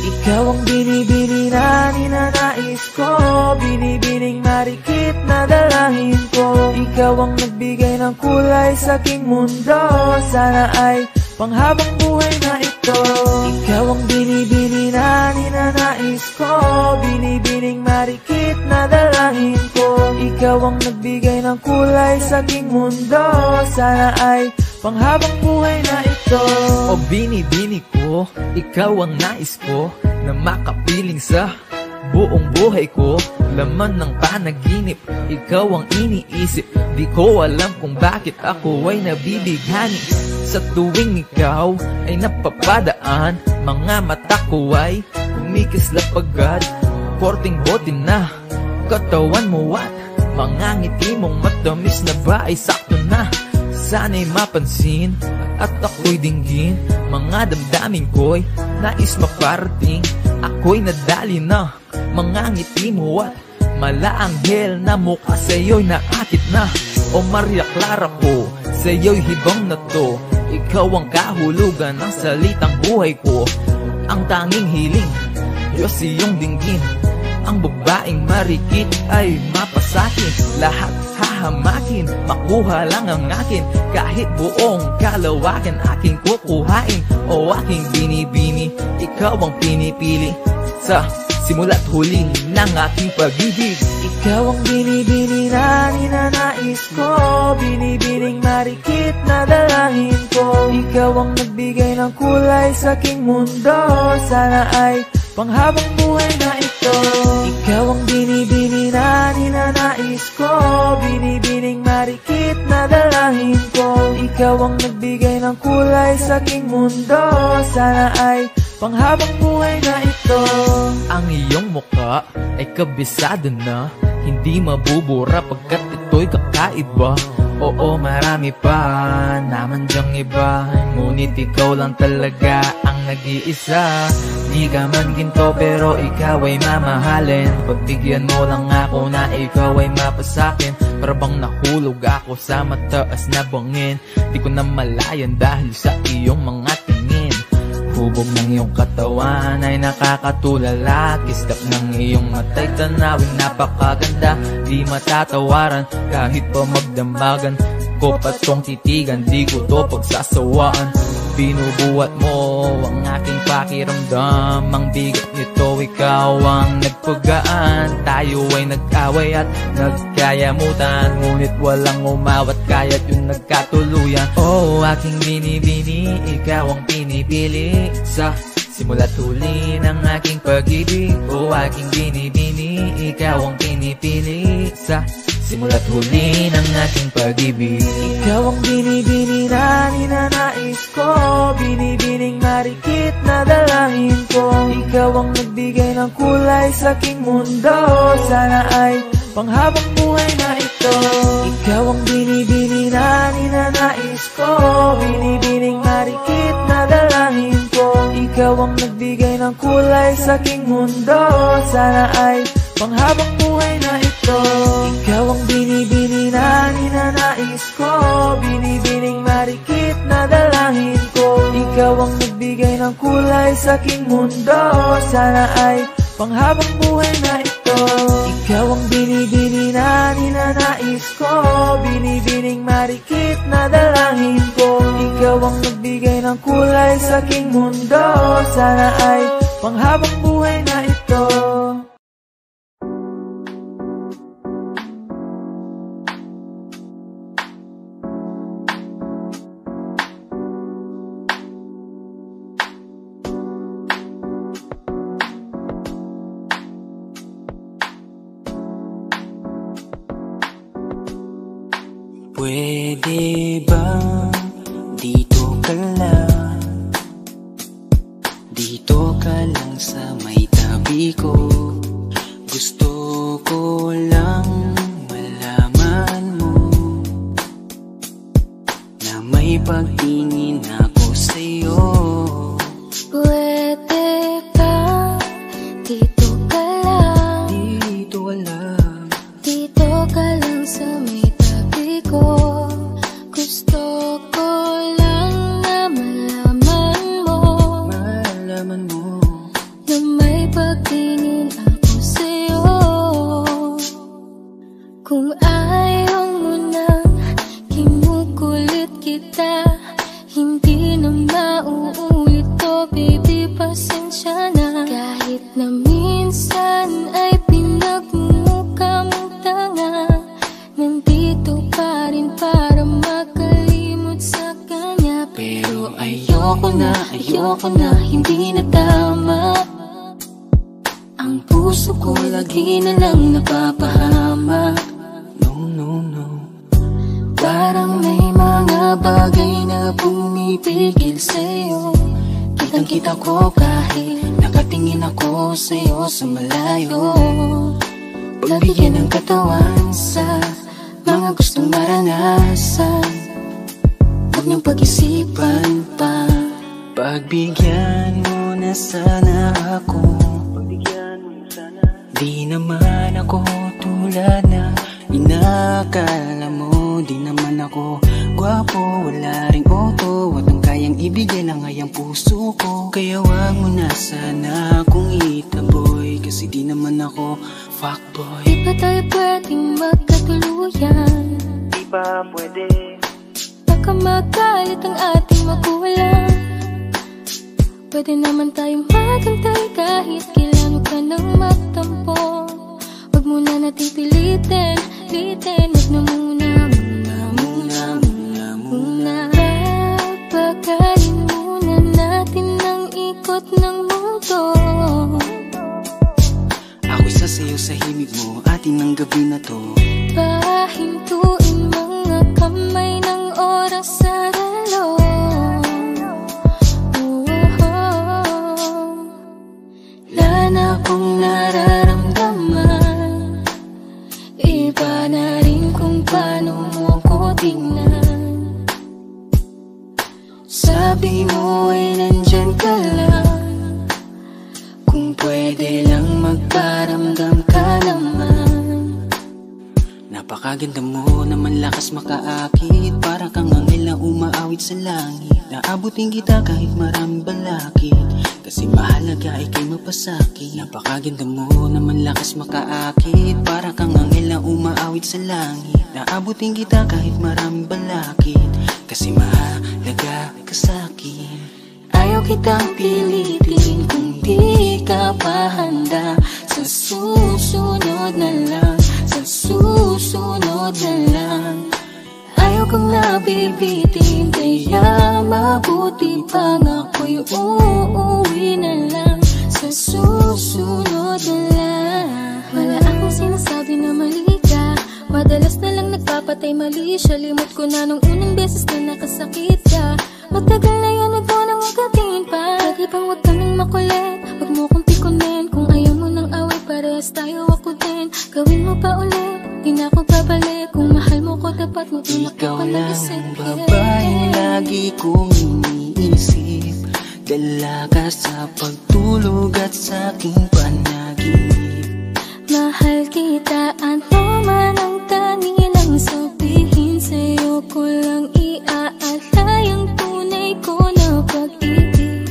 Ikaw ang binibini na ninanais ko, binibining marikit na dalahin ko. Ikaw ang nagbigay ng kulay sa aking mundo, sana ay panghabang buhay na ito. Ikaw ang binibini na ninanais ko, binibining marikit na dalahin ko. Ikaw ang nagbigay ng kulay sa aking mundo, sana ay panghabang buhay na ito. O binibini ko, ikaw ang nais ko, na makapiling sa buong buhay ko. Laman ng panaginip, ikaw ang iniisip. Di ko alam kung bakit ako ay nabibighani. Sa tuwing ikaw ay napapadaan, mga mata ko ay kumikislap agad. Korting bote na katawan mo at mga ngiti mong matamis na ba ay sakto na. Sana'y mapansin at ako'y dinggin, mga damdamin ko'y nais maparating. Ako'y nadali na mga ngiti mo at malaanghel na mukha sa'yo'y naakit na. O Maria Clara ko, sa'yo'y hibang na to. Ikaw ang kahulugan ng salitang buhay ko. Ang tanging hiling, Diyos iyong dinggin. Ang babaeng marikit ay mapasakin. Lahat hahamakin, makuha lang ang akin. Kahit buong kalawakan aking kukuhain. O aking binibini, ikaw ang pinipili. Sa simula't huli ng aking pag-ibig. Ikaw ang binibini na ninanais ko, binibining marikit na dalahin ko. Ikaw ang nagbigay ng kulay sa aking mundo, sana ay panghabang buhay na ito. Ikaw ang binibini na ninanais ko, binibining marikit na dalahin ko. Ikaw ang nagbigay ng kulay sa aking mundo, sana ay panghabang buhay na ito. Ang iyong mukha ay kabisado na, hindi mabubura pagkat ito'y kakaiba. Oo, marami pa naman dyang iba, ngunit ikaw lang talaga ang nag-iisa. Di ka man ginto pero ikaw ay mamahalin. Pagbigyan mo lang ako na ikaw ay mapasakin. Para bang nahulog ako sa mataas na bangin. Di ko na malayan dahil sa iyong mga tingin. Hubog ng iyong katawan ay nakakatulala. Kislap ng iyong matay, tanawing napakaganda. Di matatawaran kahit pa magdamagan ko patong titigan, di ko to pagsasawaan. Binubuhat mo ang aking pakiramdam. Ang bigat nito, ikaw ang nagpagaan. Tayo ay nag-away at nagkayamutan, ngunit walang umawat kaya't yung nagkatuluyan. Oh, aking binibini, ikaw ang pinipili. Sa simula't huli ng aking pag-ibig. Oh, aking binibini, ikaw ang pinipili. Sa simula't huli ng aking pag-ibig. Ikaw ang binibini na ninanais ko, binibining marikit na dalahin ko. Ikaw ang nagbigay ng kulay sa aking mundo, sana ay panghabang buhay na ito. Ikaw ang binibini na ninanais ko, binibining marikit na dalahin ko. Ikaw ang nagbigay ng kulay sa aking mundo, sana ay panghabang buhay na ito. Ikaw ang binibini na ninanais ko, binibining marikit na dalahin ko. Ikaw ang nagbigay ng kulay sa aking mundo, sana ay panghabang buhay na ito. Ikaw ang binibini na ninanais ko, binibining marikit na dalahin ko. Ikaw ang nagbigay ng kulay sa aking mundo, sana ay panghabang buhay na ito. Pwede ba dito ka lang? Dito ka lang sa may tabi ko. Gusto ko lang malaman mo na may pagtingin ako sa'yo. Pwede ba dito ka lang? Dito ka lang. Dito ka lang sa may tabi ko. Gusto ko lang na malaman mo Malaman mo na ayoko na, hindi na tama. Ang puso ko lagi na lang napapahama. No, no, no. Parang may mga bagay na pumipigil sa'yo. Kitang-kita ko kahit nakatingin ako sa'yo sa malayo. Pagbigyan ng katawan sa mga gustong maranasan, huwag niyong pag-isipan pa. Pagbigyan mo na sana ako. Di naman ako tulad na inakala mo. Di naman ako gwapo, wala ring auto, at ang kayang ibigay lang ay ang puso ko. Kaya wag mo na sana akong itaboy, kasi di naman ako fuckboy. Di ba tayo pwedeng magkatuluyan? Di ba pwede? Baka magalit ang ating magulang. Pwede naman tayong magantay kahit kailan ka nang magtampo. Huwag muna nating pilitin, huwag na muna. Papagayin muna natin ang ikot ng mundo. Ako'y sasayaw sa himig mo, atin ng gabi na to. Pahintuin mga kamay ng oras sa relo. Wala na akong nararamdaman, iba na rin kung paano mo ko tingnan. Sabi mo ay nandyan ka lang, kung pwede lang magparamdam ka naman. Napakaganda mo naman, lakas makaakit, para kang anghel na umaawit sa langit. Naabutin kita kahit maraming balakid, kasi mahalaga ika'y mapasakit. Napakaganda mo naman, lakas makaakit, para kang anghel na umaawit sa langit. Naabutin kita kahit maraming balakid, kasi mahalaga ka sa'kin. Ayaw kitang pilitin kung di ka pa handa. Sa susunod na lang, sa susunod na lang. Ayaw kong nabibitin, kaya mabuti pang ako'y uuwi na lang. Sa susunod na lang. Wala akong sinasabi na mali ka, madalas na lang nagpapatay mali siya. Limot ko na nung unang beses na nakasakit ka. Matagal na yun, huwag mo nang agatin pa. Lagi bang huwag ka nang makulit, huwag mo kong pikunin. Kung ayaw mo nang away, parehas tayo ako din. Gawin mo pa ulit, di na ako babalik. Kung mahal mo ko, dapat mo ikaw lang ang babaeng lagi kong iniisip. Dala ka sa pagtulog at sa aking panaginip. Mahal kita, ano man ang kanilang sabihin. Sa'yo ko lang iaalay ang tunay ko na pag-ibig.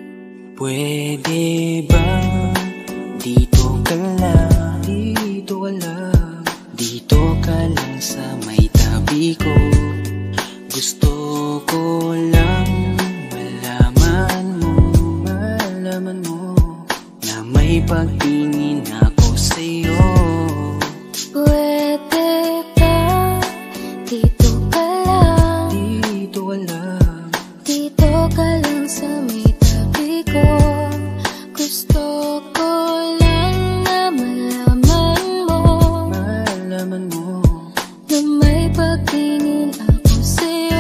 Pwede ba dito ka lang, dito ka lang, dito ka lang sa may tabi ko. Gusto ko lang malaman mo na may pagtingin ako sa'yo. Pwede ba dito ka lang, Dito ka lang, dito ka lang sa may tabi ko. Gusto ko lang na malaman mo na may pagtingin ako sa'yo.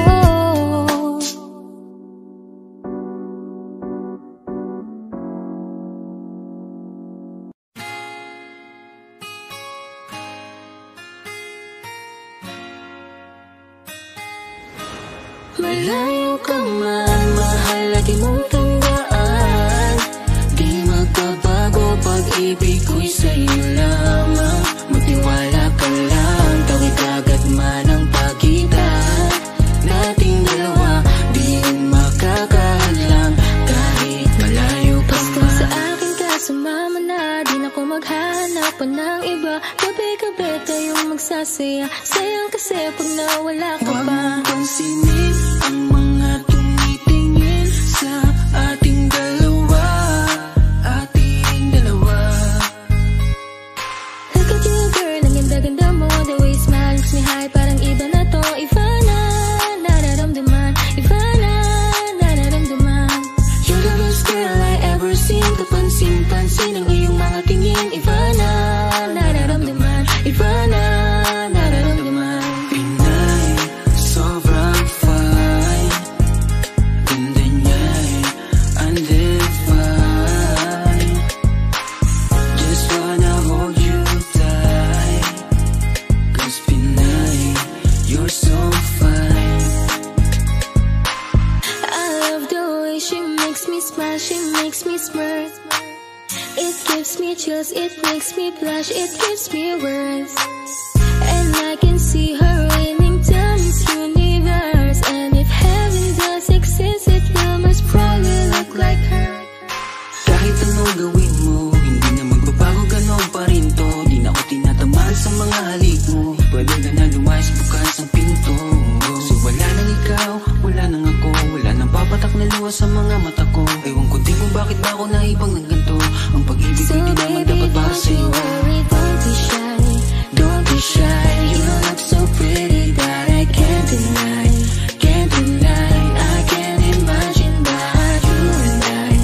Malayo ka man, mahal lagi mong tandaan. Di magbabago, pag-ibig ko'y sa'yo lamang. Magtiwala ka lang, tawid agad man ang pagitan nating dalawa. Di yun makakahadlang kahit malayo ka Basta man. sa akin ka sumama na, di na ko maghanap pa ng iba. Gabi-gabi tayong magsasaya, sayang kasi pag nawala ka Huwag pa. mong pansinin ang mga tumitingin sa ating dalawa. Look at you girl, ang ganda-ganda mo. The way you smile makes me high, parang iba na to. Iba na, nararamdaman. Iba na, nararamdaman. Pansin-pansin ang iyong mga tingin. Iba na nararamdaman, iba na nararamdaman. Pinay, sobrang fine. Ganda niya'y undefined. Just wanna hold you tight. Cause Pinay, you're so fine. I love the way she makes me smile, she makes me smirk. It gives me chills, it makes me blush, it gives me words. And I can see her reigning down this universe. And if heaven does exist, it will most probably look like her. Kahit anong gawin mo, hindi na magbabago, ganon pa rin to. Di na ako tinatamaan sa mga halik mo. Pwede ka na lumayas, bukas ang pinto. So wala nang ikaw, wala nang ako, wala nang papatak na luha sa mga mata ko. Ewan ko din kung bakit ba ako naibang ng ganito. Ang pag-ibig So hindi naman baby, dapat para don't sa'yo. you worry, don't be shy. Don't be shy, you look so pretty that I can't deny, can't deny. I can't imagine but you and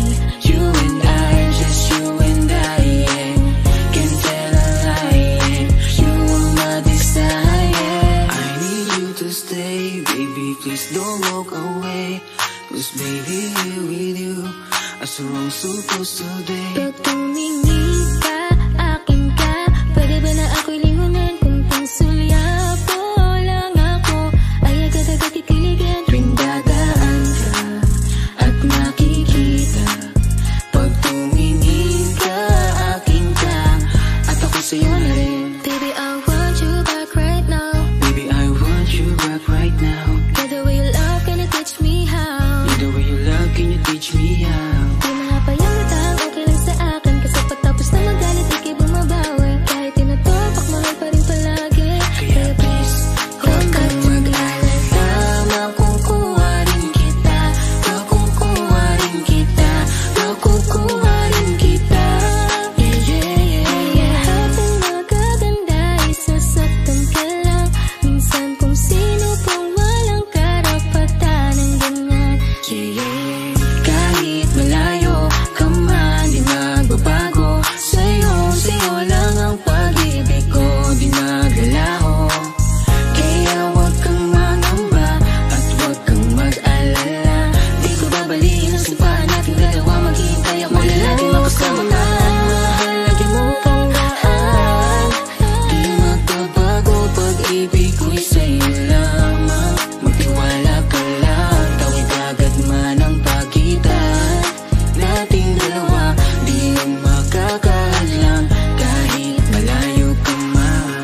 I, just you and I, yeah. Can't tell a lie, yeah. You are my desire, yeah. I need you to stay, baby, please don't walk away. Cause baby, here with you, as we're supposed to be. Pag tumingin ka, akin ka. Pwede ba na ako'y lingunan? Kung pangsulyapo lang ako, ay agad-agad titiligan. Tuwing dadaan ka at nakikita, pag tumingin ka, akin ka, at ako sa'yo na rin. Baby, I want you back right now. Baby, I want you back right now. You're the way you love, can you teach me how? You're the way you love, can you teach me how? Di mahapayang matang, okay lang sa akin. Kasi pagtapos na magalit, ikay bumabawi. Kahit tinutupak, mahal pa rin palagi. Kaya please, Huwag come back kang to me. mag-alala, makukuha rin kita, makukuha rin kita, makukuha rin kita. Yeah, yeah, yeah, yeah. Lahat ng magaganda, isasaktan ka lang. Minsan kung sino pang walang karapatan ng ganyan. Yeah, yeah, yeah. Kahit malayo ka man, di magbabago. Sa'yo lang ang pag-ibig ko, di maglalaho. Kaya huwag kang mangamba at huwag kang mag-alala. Di ko babaliin ang sumpaan natin dalawa, maghihintay ako lagi makasama ka. Mahal, lagyan mo kang daan. Di magbabago, pag-ibig ko'y sa'yo lamang. Magtiwala ka lang, tawid agad man ang pagitan nating dalawa. Di yan makakahadlang kahit malayo ka man.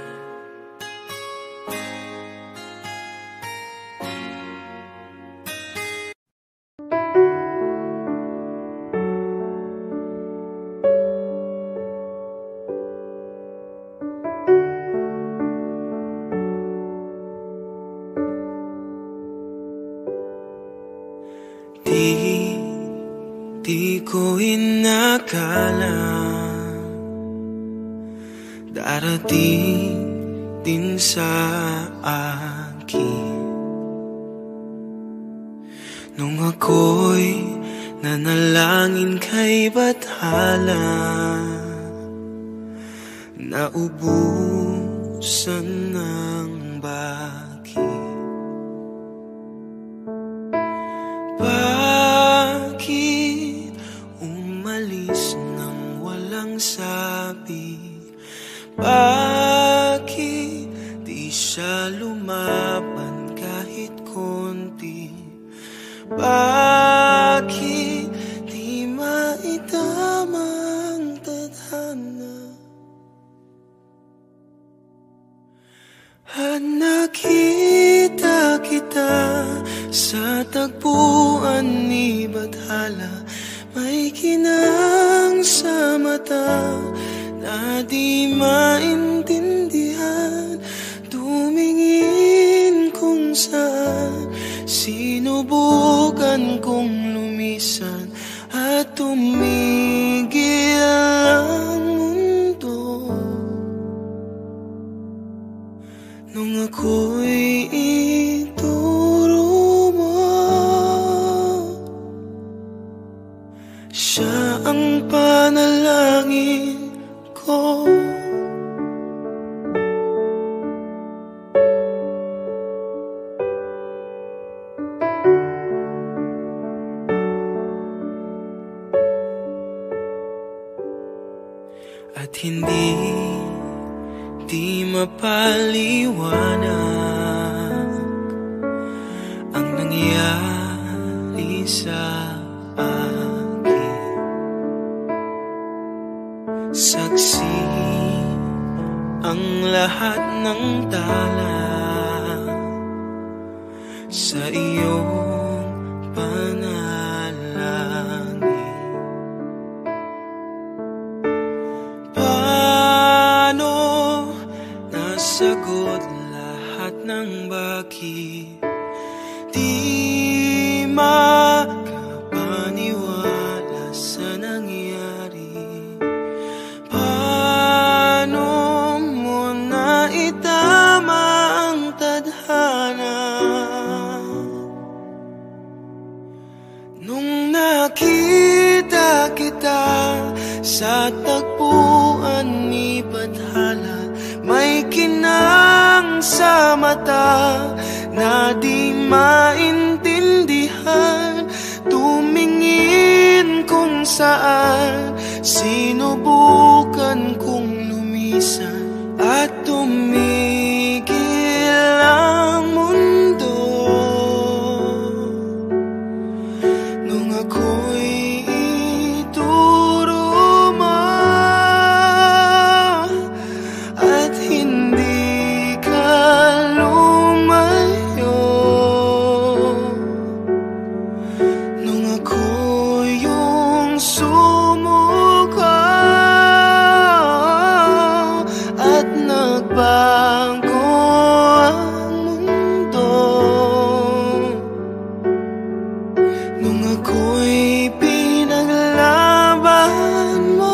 Di ko inakala darating din sa akin nung ako'y nanalangin kay Bathala, naubusan ng bakit. Bakit umalis nang walang sabi? Bakit di siya lumaban kahit konti? Bakit di maitamang tadhana? At nakita kita sa tagpuan ni Bathala, may kinang sa mata na di maintindihan. Tumingin kung saan, sinubukan kong lumisan at tumigil ang mundo. Nung ako'y ituro mo, Siya ang panalangin ko. At hindi mapaliwanag ang nangyari sa akin. Saksi ang lahat ng tala sa iyong panalangin. Paano nasagot lahat ng bakit? Di makapaniwala sa nangyari. Paano mo na itama ang tadhana? Nung nakita kita sa tagpuan ni Bathala, may kinang sa mata na di maintindihan. Tumingin kung saan, sinubukan kong lumisan at tumigil ang mundo. Nung ako'y ituro mo at hindi ka lumayo, nung ako yung sumuko at nagbago ang mundo, nung ako'y pinaglaban mo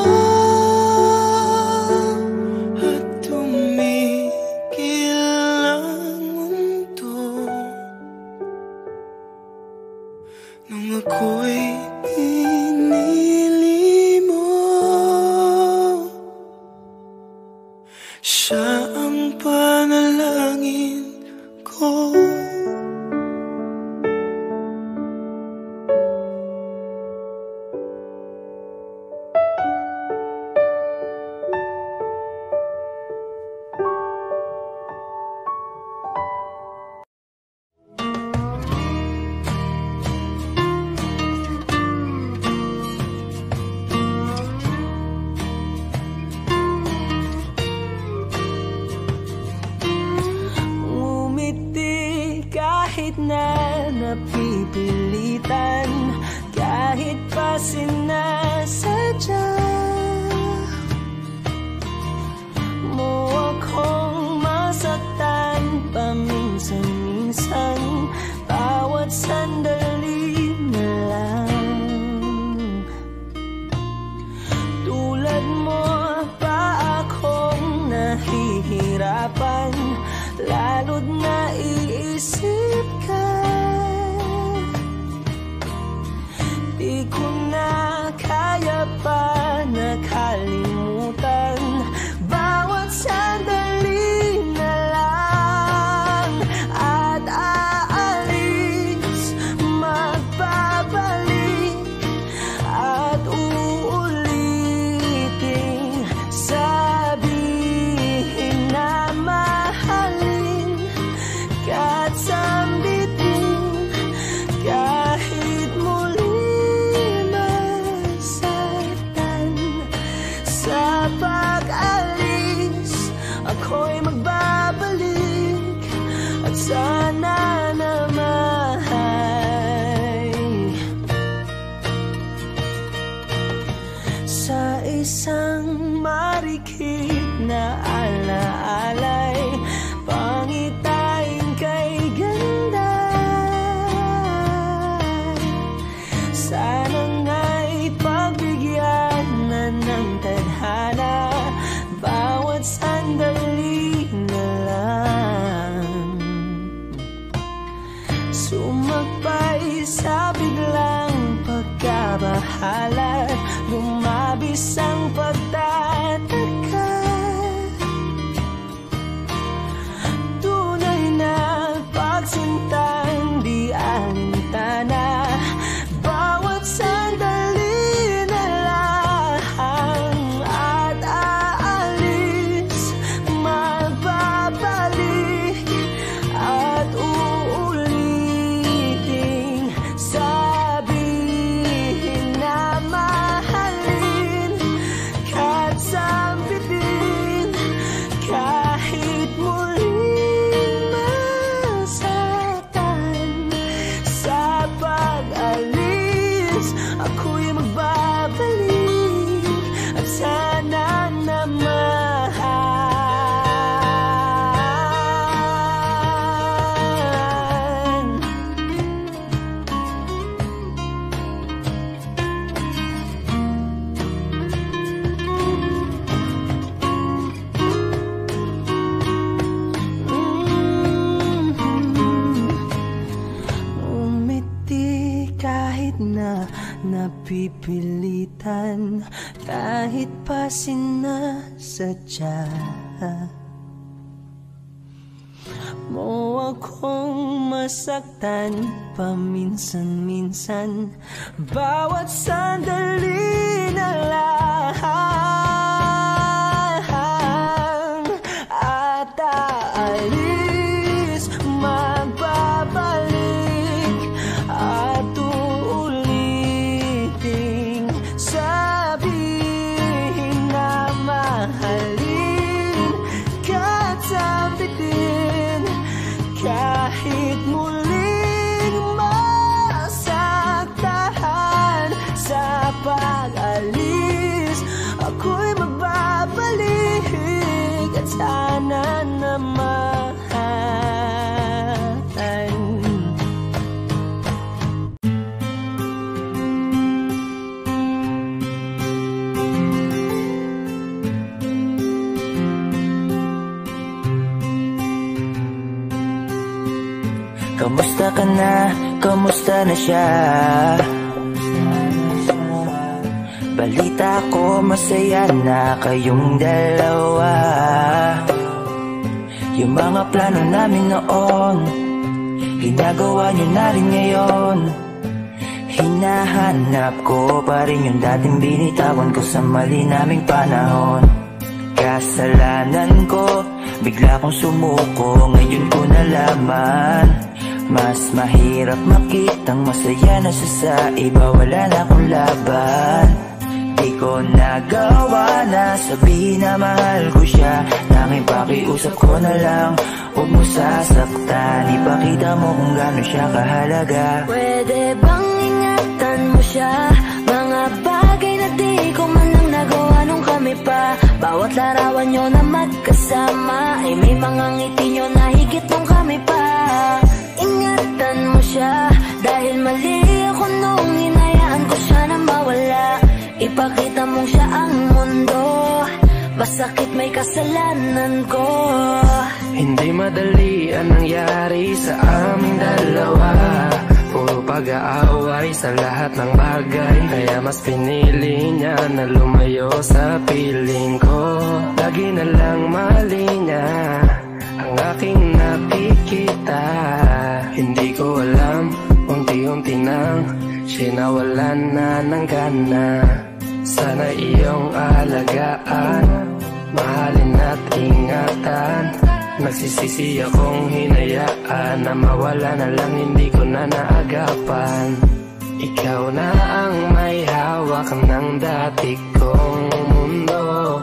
at tumigil ang mundo, nung ako'y pinili mo. Siya ang panalangin ko. Umiti kahit na napipilitan, kahit pa sinasadya mo akong masaktan paminsan-minsan, bawat sandali na lang. Tulad mo pa akong nahihirapan, lalo't naiisip ka. Di ko na kaya pa nakalimutan, bawat sandali na lang. At aalis, magbabalik at uulitin, sabihin na mahalin ka't sambitin, kahit muli masaktan. Sa pag-alis, ako'y magbabalik at sana naman sa isang marikit na alaalay, pangitain kay ganda. Sana nga'y pagbigyan na ng tadhana, bawat sandali na lang. Sumakbay sa biglang pagka nagmamahalan, lumabis ang pagtataka. Tunay na pagsintang di alintana, bawat sandali na lang at aalis, magbabalik at uulitin, sabihin na mahalin, kahit sambitin, kahit muling masaktan. Sa pag-alis, ako'y magbabalik at sana naman umiti kahit na napipilitan, kahit pa sinasadya mo akong masaktan paminsan-minsan, bawat sandali na lang at aalis, magbabalik at uulitin, sabihin na mahalin, kahit sambitin, kahit muling masaktan. Sa pag-alis, ako'y magbabalik at sana naman. Kamusta ka na? Kamusta na siya? Balita ko masaya na kayong dalawa. Yung mga plano namin noon, ginagawa nyo na rin ngayon. Hinahanap ko pa rin yung dating binitawan ko sa mali naming panahon. Kasalanan ko, bigla kong sumuko, ngayon ko nalaman. Mas mahirap makitang masaya na siya sa iba, wala na akong laban. Di ko nagawa na sabihin na mahal ko siya, tanging pakiusap ko na lang, huwag mo sasaktan, ipakita mo kung gaano siya kahalaga. Pwede bang ingatan mo siya, mga bagay na di ko man lang nagawa nung kami pa. Bawat larawan nyo na magkasama ay may mga ngiti nyo na higit nung kami pa. Ingatan mo siya, dahil mali ako nung hinayaan ko siya na mawala. Ipakita mong siya ang mundo, masakit may kasalanan ko. Hindi madali ang nangyari sa aming dalawa, puro pag-aaway sa lahat ng bagay, kaya mas pinili niya na lumayo sa piling ko. Lagi na lang mali niya ang aking nakikita. Hindi ko alam, unti-unti nang sinawalan na ng gana. Sana iyong alagaan, mahalin at ingatan. Nagsisisi akong hinayaan na mawala na lang, hindi ko na naagapan. Ikaw na ang may hawak ng dati kong mundo.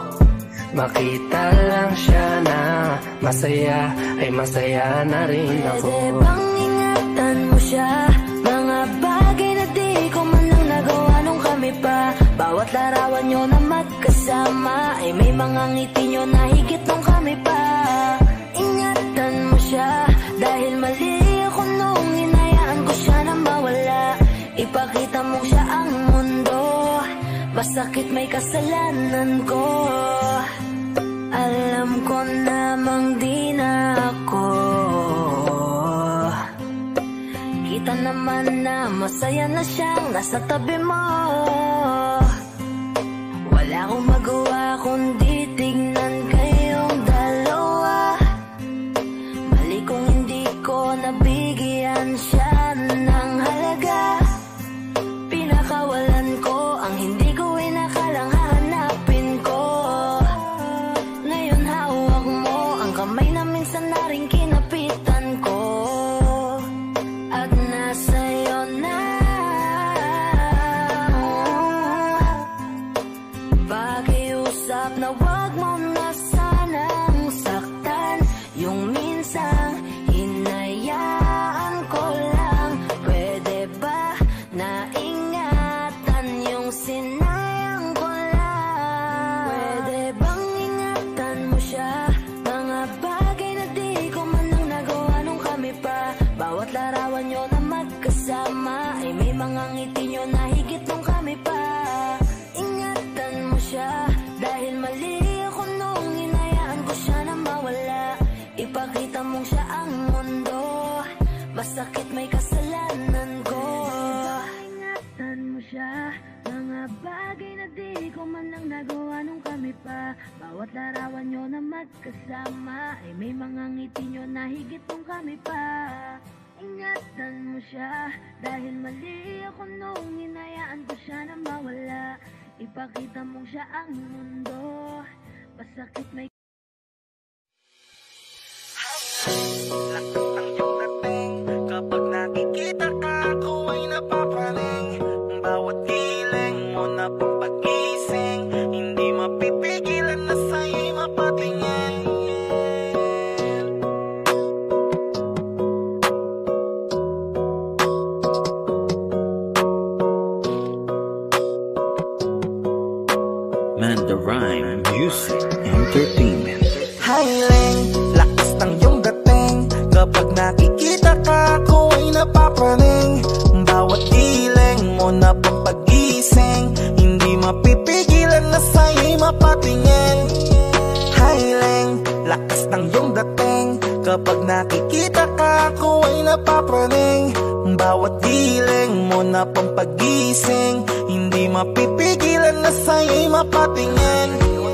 Makita lang siya na masaya, ay masaya na rin ako. Pwede bang ingatan mo siya, mga bagay na di ko man lang nagawa nung kami pa. Bawat larawan nyo na magkasama ay may mga ngiti nyo na higit nung kami pa. Ingatan mo siya, dahil mali ako nung hinayaan ko siya na mawala. Ipakita mo siya ang mundo, masakit may kasalanan ko. Alam ko namang di na ako kita naman na masaya na siyang nasa tabi mo. Wala akong magawa kundi tignan kayong dalawa. Mali kung hindi ko nabigyan siya ng halaga. Pinakawalan ko ang hindi ko inakalang hahanapin ko. Ngayon hawak mo ang kamay na minsan na rin kinapitan ko. At nasa'yo na pakiusap na wag mo na sanang saktan. Yung minsang hinayaan ko lang. Pwede ba na ingatan yung sinayang ko lang? Pwede bang ingatan mo siya? Mga bagay na di ko man lang nagawa nung kami pa. Bawat larawan nyo na magkasama ay may mga ngiti nyo na higit nung kami pa. Ingatan mo siya dahil mali ako nung hinayaan ko siya na mawala. Ipakita mong siya ang mundo, masakit may kasalanan ko. Ingatan mo siya, mga bagay na di ko man lang nagawa nung kami pa. Bawat larawan nyo na magkasama ay may mga ngiti nyo na higit nung kami pa. Ingatan mo siya dahil mali ako nung hinayaan ko siya na mawala. Ipakita mong siya ang mundo, masakit may Lakas ang iyong dating. Kapag nakikita ka, ako ay napapaling. Bawat giling mo na papagising, hindi mapipigilan na sa'yo'y mapatingin. Mandarine Music Entertainment. Hiling, lakas ng iyong dating. Kapag nakikita ka, ako ay napapaling. Bawat giling mo na papagising, hindi mapipigilan na sa'yo'y mapatingin. Hiling, lakas ng iyong dating. Kapag nakikita ka, ako ay napapaling. Bawat giling mo na pampagising, hindi mapipigilan na sa'yo'y mapatingin.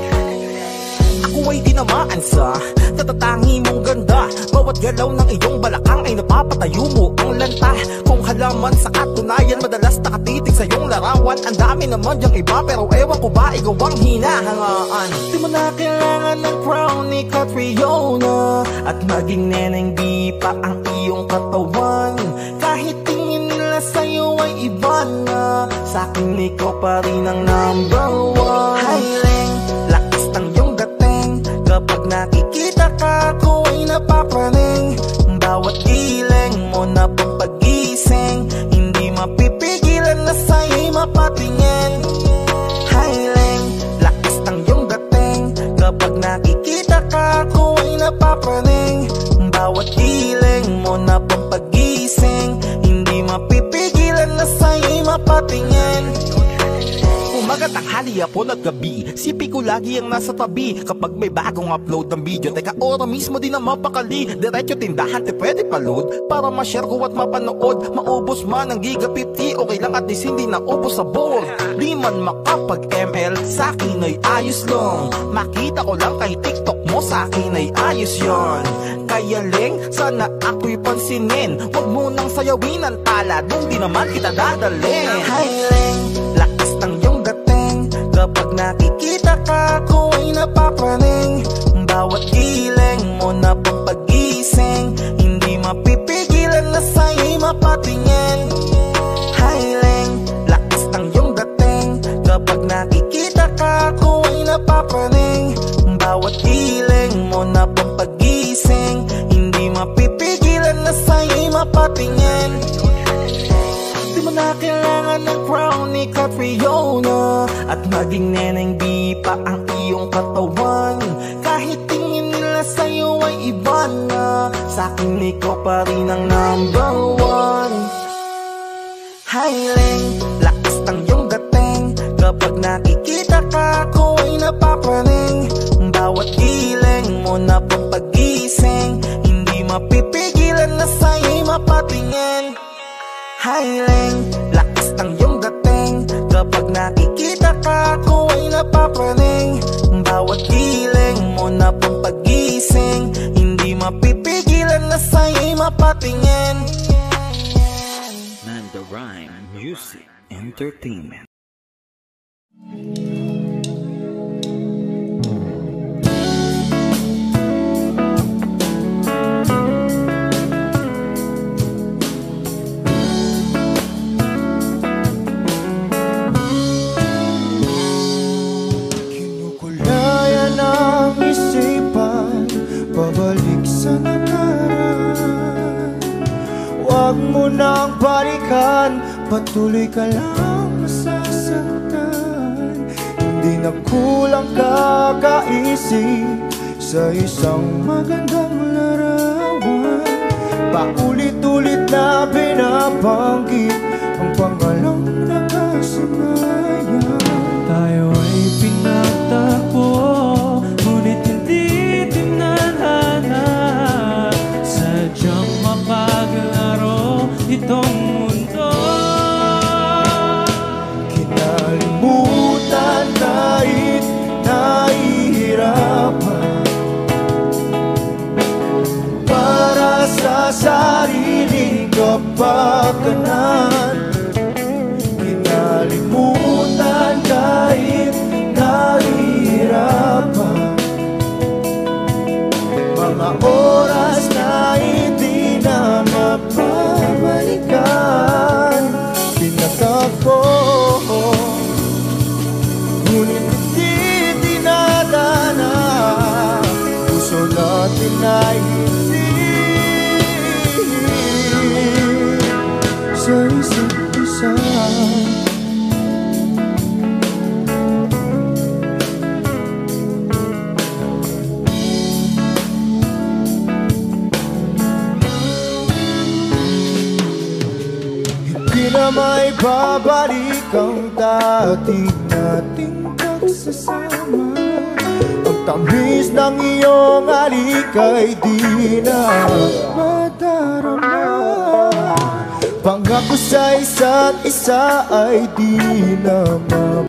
Ako ay dinamaan sa natatangi mong ganda. Bawat galaw ng iyong balakang ay napapatayo mo ang lanta. Kung halaman sa katunayan, madalas nakatitig sa iyong larawan. Ang dami naman yung iba, pero ewan ko ba ikaw ang hinahangaan. Di mo na kailangan ng crown ni Catriona, at maging neneng di pa ang iyong katawan. Kahit tingin nila sa'yo ay iba na, sa'kin ikaw pa rin ang number one. Hiling, lakas ng iyong dating. Kapag nakikita ka, ako ay napapaling. Bawat giling mo na papagising, hindi mapipigilan na sa'yo'y mapatingin. Hiling, lakas ng iyong dating. Kapag nakikita ka, ako ay napapaling. Bawat giling mo na papagising, hindi mapipigilan na sa'yo'y mapatingin. Umaga, tanghali, hapon at gabi, sipi ko lagi ang nasa tabi. Kapag may bagong upload ng video, teka ora mismo din na mapakali. Diretso tindahan, te pwede pa-load para ma-share ko at mapanood. Maubos man ang giga 50, okay lang at least hindi na ubos sa board. Di man makapag-ML, sa'kin ay ayos lang. Makita ko lang kay TikTok mo, sa'kin ay ayos yon. Kaya Leng, sana ako'y pansinin. Huwag mo nang sayawin ang tala, dun di naman kita dadalhin. Hi Leng, lakas ng iyong dating. Kapag nakikita ka, ako ay napapaling. Bawat giling mo na papagising, hindi mapipigilan na sa'yo'y mapatingin. Hiling, lakas ng iyong dating. Kapag nakikita ka, ako ay napapaling. Bawat giling mo na papagising, hindi mapipigilan na sa'yo'y mapatingin. Di mo na kailangan ng crown ni Catriona, at maging neneng di pa ang iyong katawan. Kahit tingin nila sa'yo ay iba na, sa'kin ikaw pa rin ang number one. Hiling, lakas ng iyong dating. Kapag nakikita ka, ako ay napapaling. Bawat giling mo na papagising, hindi mapipigilan na sa'yo'y mapatingin. smiling, lakas ng iyong dating. Kapag nakikita ka, ako ay napapraning. Bawat giling mo na pang pagising, hindi mapipigilan na sa'yo'y mapatingin. Manda Rhyme Music Entertainment. Kinukulayan ang isipan, pabalik sa nakaraan. Huwag mo nang balikan, patuloy ka lang masasaktan. Hindi na kulang kakaisip sa isang magandang larawan. Paulit-ulit na binabanggit ang pangalang nakasanayan. Tayo ay pinagtagpo, ngunit hindi tinadhana. Sadyang mapaglaro itong mundo. Kinalimutan kahit nahihirapan, para sa sariling kapakanan. Kinalimutan kahit nahihirapan, mga oras na hindi na mapabalikan. Pinatagpo, ngunit hindi dinadana. Puso natin ay hindi sa isa't isa. Hindi na may babalik ang dati nating pagsasama. Ang tamis ng iyong halik ay di na madarama. Pangako sa isa't isa ay di na mapagpapalit.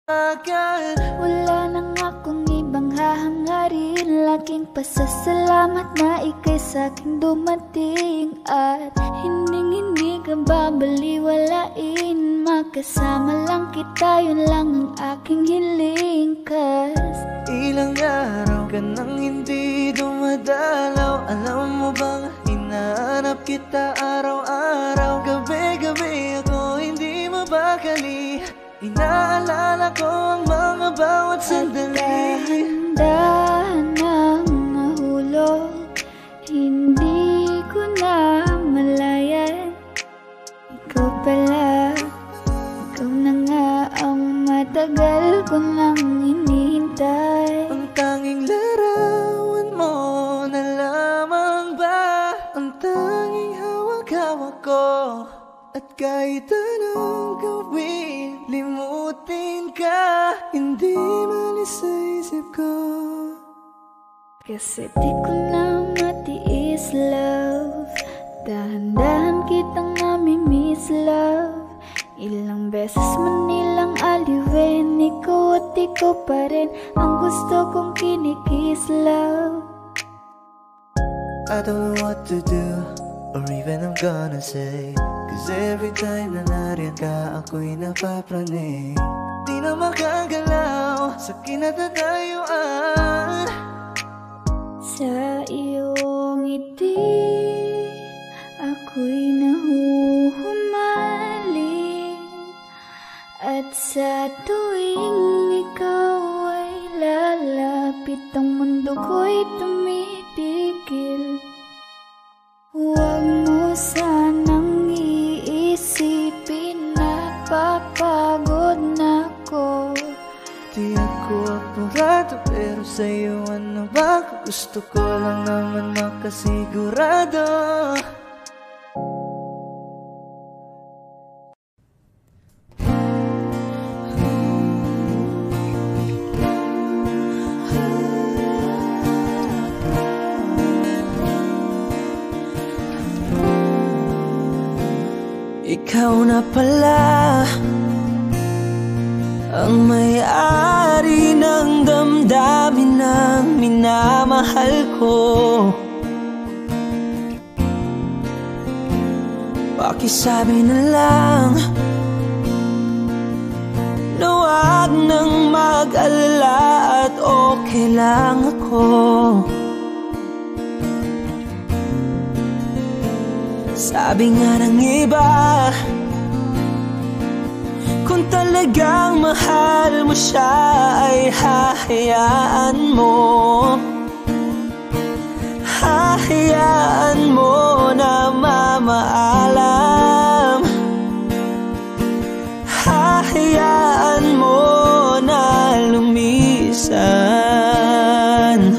Wala nang akong ibang hahangarin, laking pasasalamat na ika'y sa'king dumating. At hindi ka babaliwalain, makasama lang kita, yun lang ang aking hiling. Ilang araw ka nang hindi dumadalaw, alam mo bang hinahanap kita araw-araw. Gabi-gabi ako hindi mabakali, inaalala ko ang mga bawat sandali. Dahan-dahan ang nahulog, hindi ko na malayan. Ikaw pala, ikaw na nga ang matagal ko nang hinihintay. Ang tanging larawan mo na lamang ba ang tanging hawak-hawak ko. At kahit anong gawin, limutin ka, hindi malis sa isip ko. Kasi di ko na matiis, love. Dahan-dahan kitang nami-miss, love. Ilang beses man nilang aliwin, ikaw at ikaw pa rin ang gusto kong kinikis, love. I don't know what to do, or even I'm gonna say, cause every time na nariyan ka, ako'y napapraning. Di na makagalaw sa kinatatayuan. Sa iyong ngiti, ako'y nahuhumaling. At sa tuwing ikaw ay lalapit, ang mundo ko'y tumitigil. Huwag mo sanang iisipin na papagod na ko. Di ako apurado, pero sa'yo ano ba? Gusto ko lang naman makasigurado. Ikaw na pala ang may-ari ng damdamin ng minamahal ko. Pakisabi na lang na wag nang mag-alala at okay lang ako. Sabi nga ng iba, kung talagang mahal mo siya ay hahayaan mo. Hahayaan mo na mamaalam. Hahayaan mo na lumisan.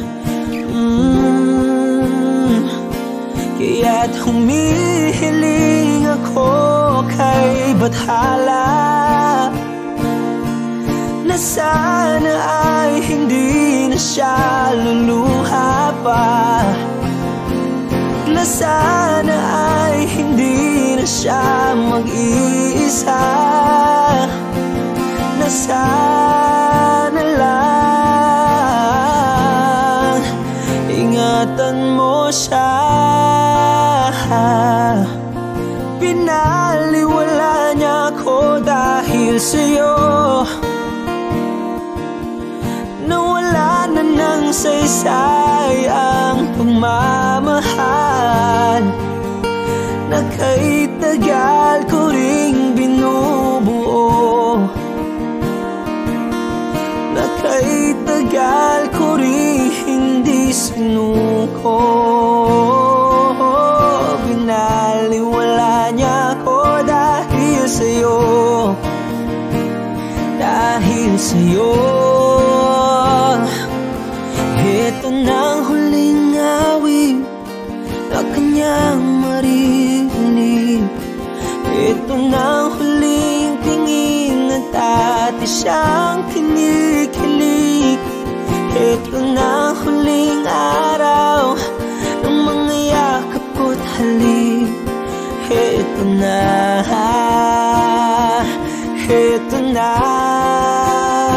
Kaya't humihiling ako kay Bathala na sana ay hindi na siya luluha pa, na sana ay hindi na siya mag-iisa, na sana lang ingatan mo siya. Pinaliwala niya ako dahil sa'yo, nawala na ng saysay ang pagmamahal na kay tagal ko ring binubuo, na kay tagal ko ring hindi sinuko. Pinaliwala niya ako dahil sa'yo, dahil sa'yo. Ito na ang huling awit na kanyang marinig. Ito na ang huling tingin at dati siyang kinikilig. Ito na ang huling araw ng mga yakap ko't halik. Ito na, ito na.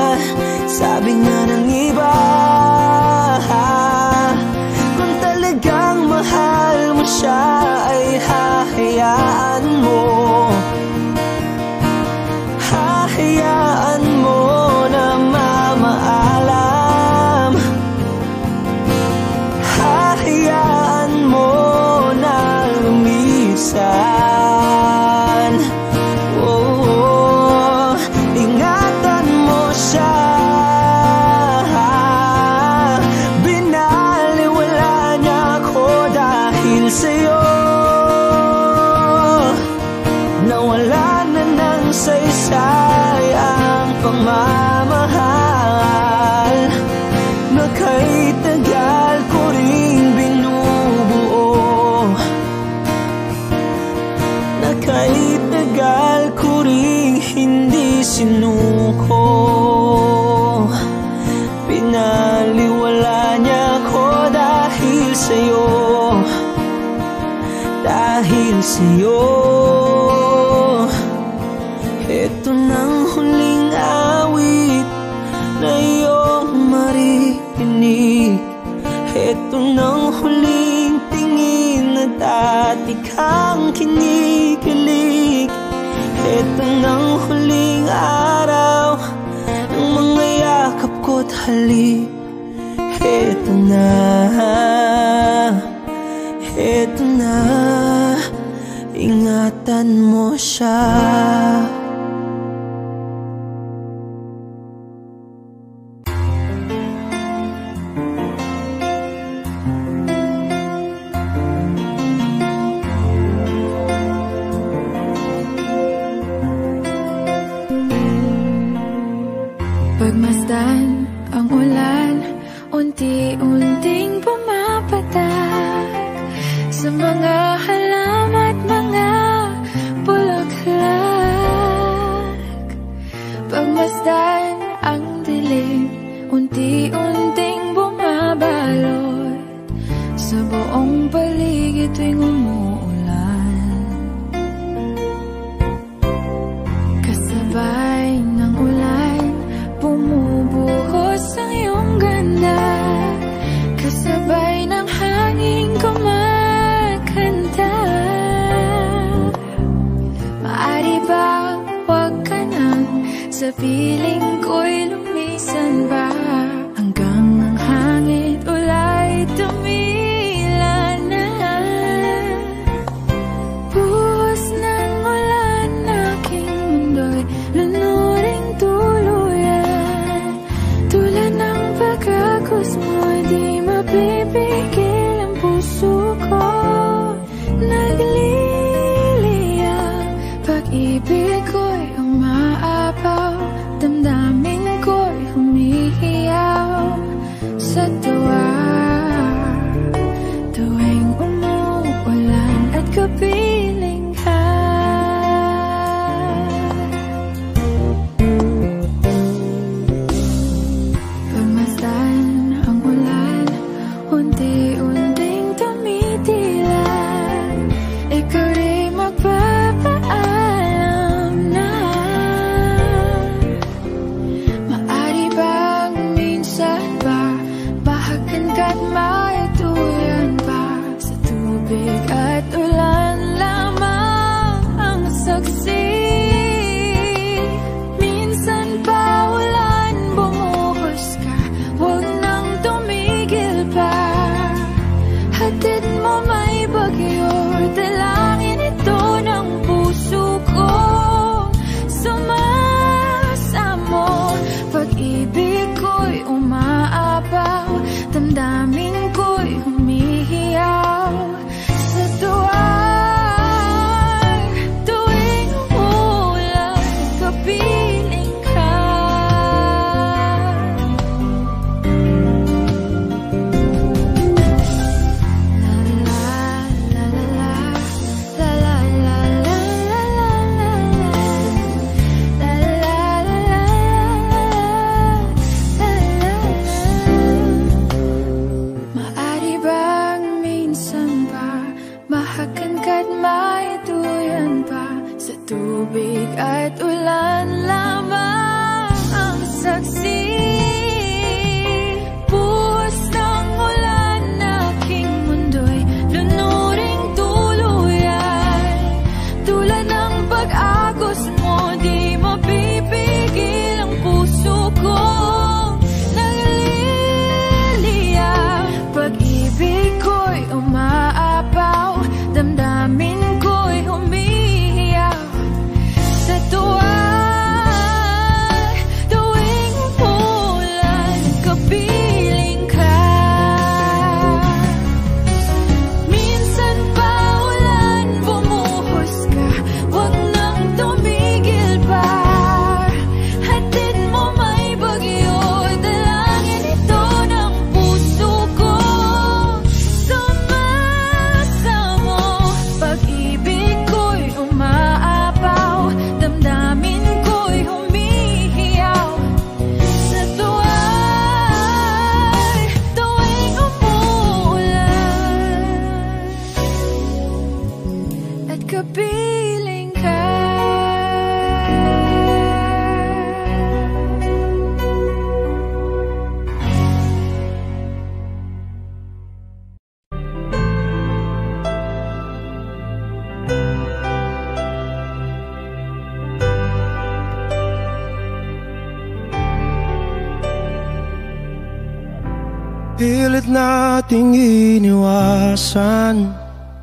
sa'yo. Ito nang huling awit na iyong maririnig. Ito nang huling tingin na dati kang kinikilig. Ito nang huling araw ng mga yakap ko't halik. Ito na, ingatan mo siya. Pagmasdan ang ulan, unti-unting pumapatak sa mga halaman at mga bulaklak. Pagmasdan ang dilim, unti-unting bumabalot sa buong paligid tuwing umuulan. Kasabay ng ulan, bumubuhos ang iyong ganda. Kasabay ng hangin kumakanta. Maaari ba wag ka nang sa piling Pilit nating iniwasan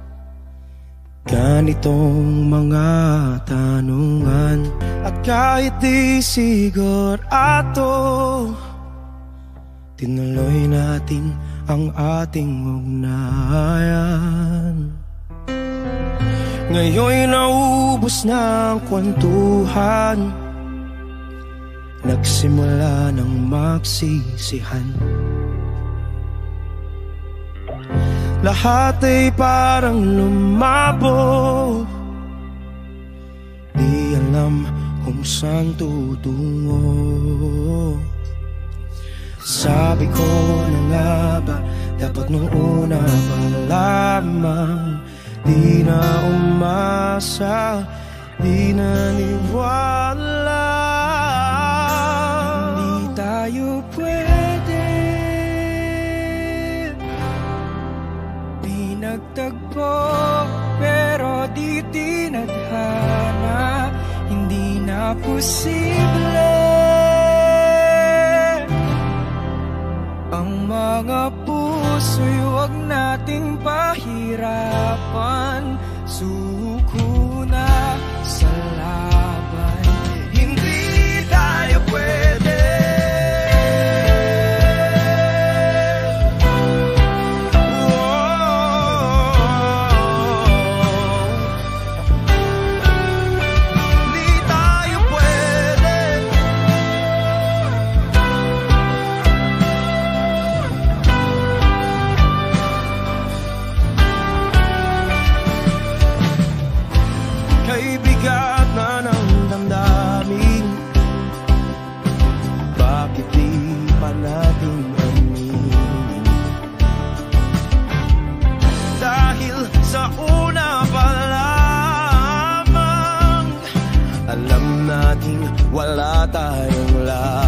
ganitong mga tanungan. At kahit di sigurado, tinuloy natin ang ating ugnayan. Ngayon'y naubos na ang kwentuhan, nagsimula ng magsisihan. Lahat ay parang lumabo, di alam kung saan tutungo. Sabi ko na nga ba, dapat nung una pa lamang, di na umasa, di naniwala. Hindi tayo pwede nagtagpo, pero di tinadhana. Hindi na posible ang mga puso'y huwag nating pahirapan. Suko na sa laban, hindi tayo pwede. Wala tayong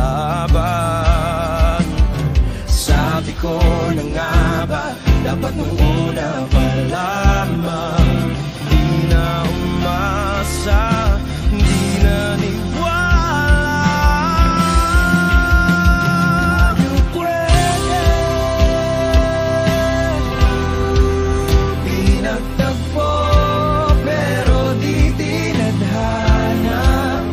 laban. Sabi ko na nga ba, dapat nung una pa lamang, di na umasa, di na niwala. Di pwede, di nagtagpo, pero di tinadhana.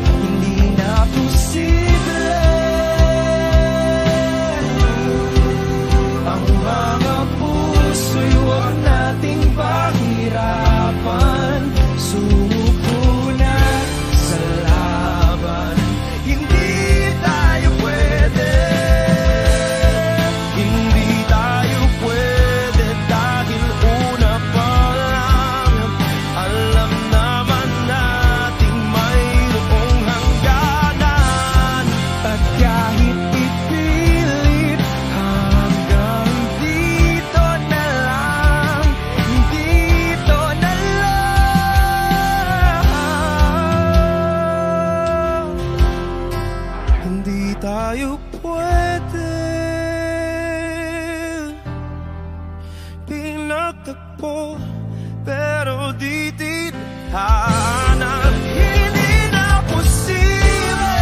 Ang mga puso'y huwag nating pahirapan. Sumuko na sa laban, hindi tayo pwede. Hindi tayo pwede dahil una pa lang alam naman nating mayroong hangganan. At kahit ipilit hanggang dito na lang, dito na lang, hindi tayo pwede. Pinagtagpo pero di tinadhana. Hindi na posible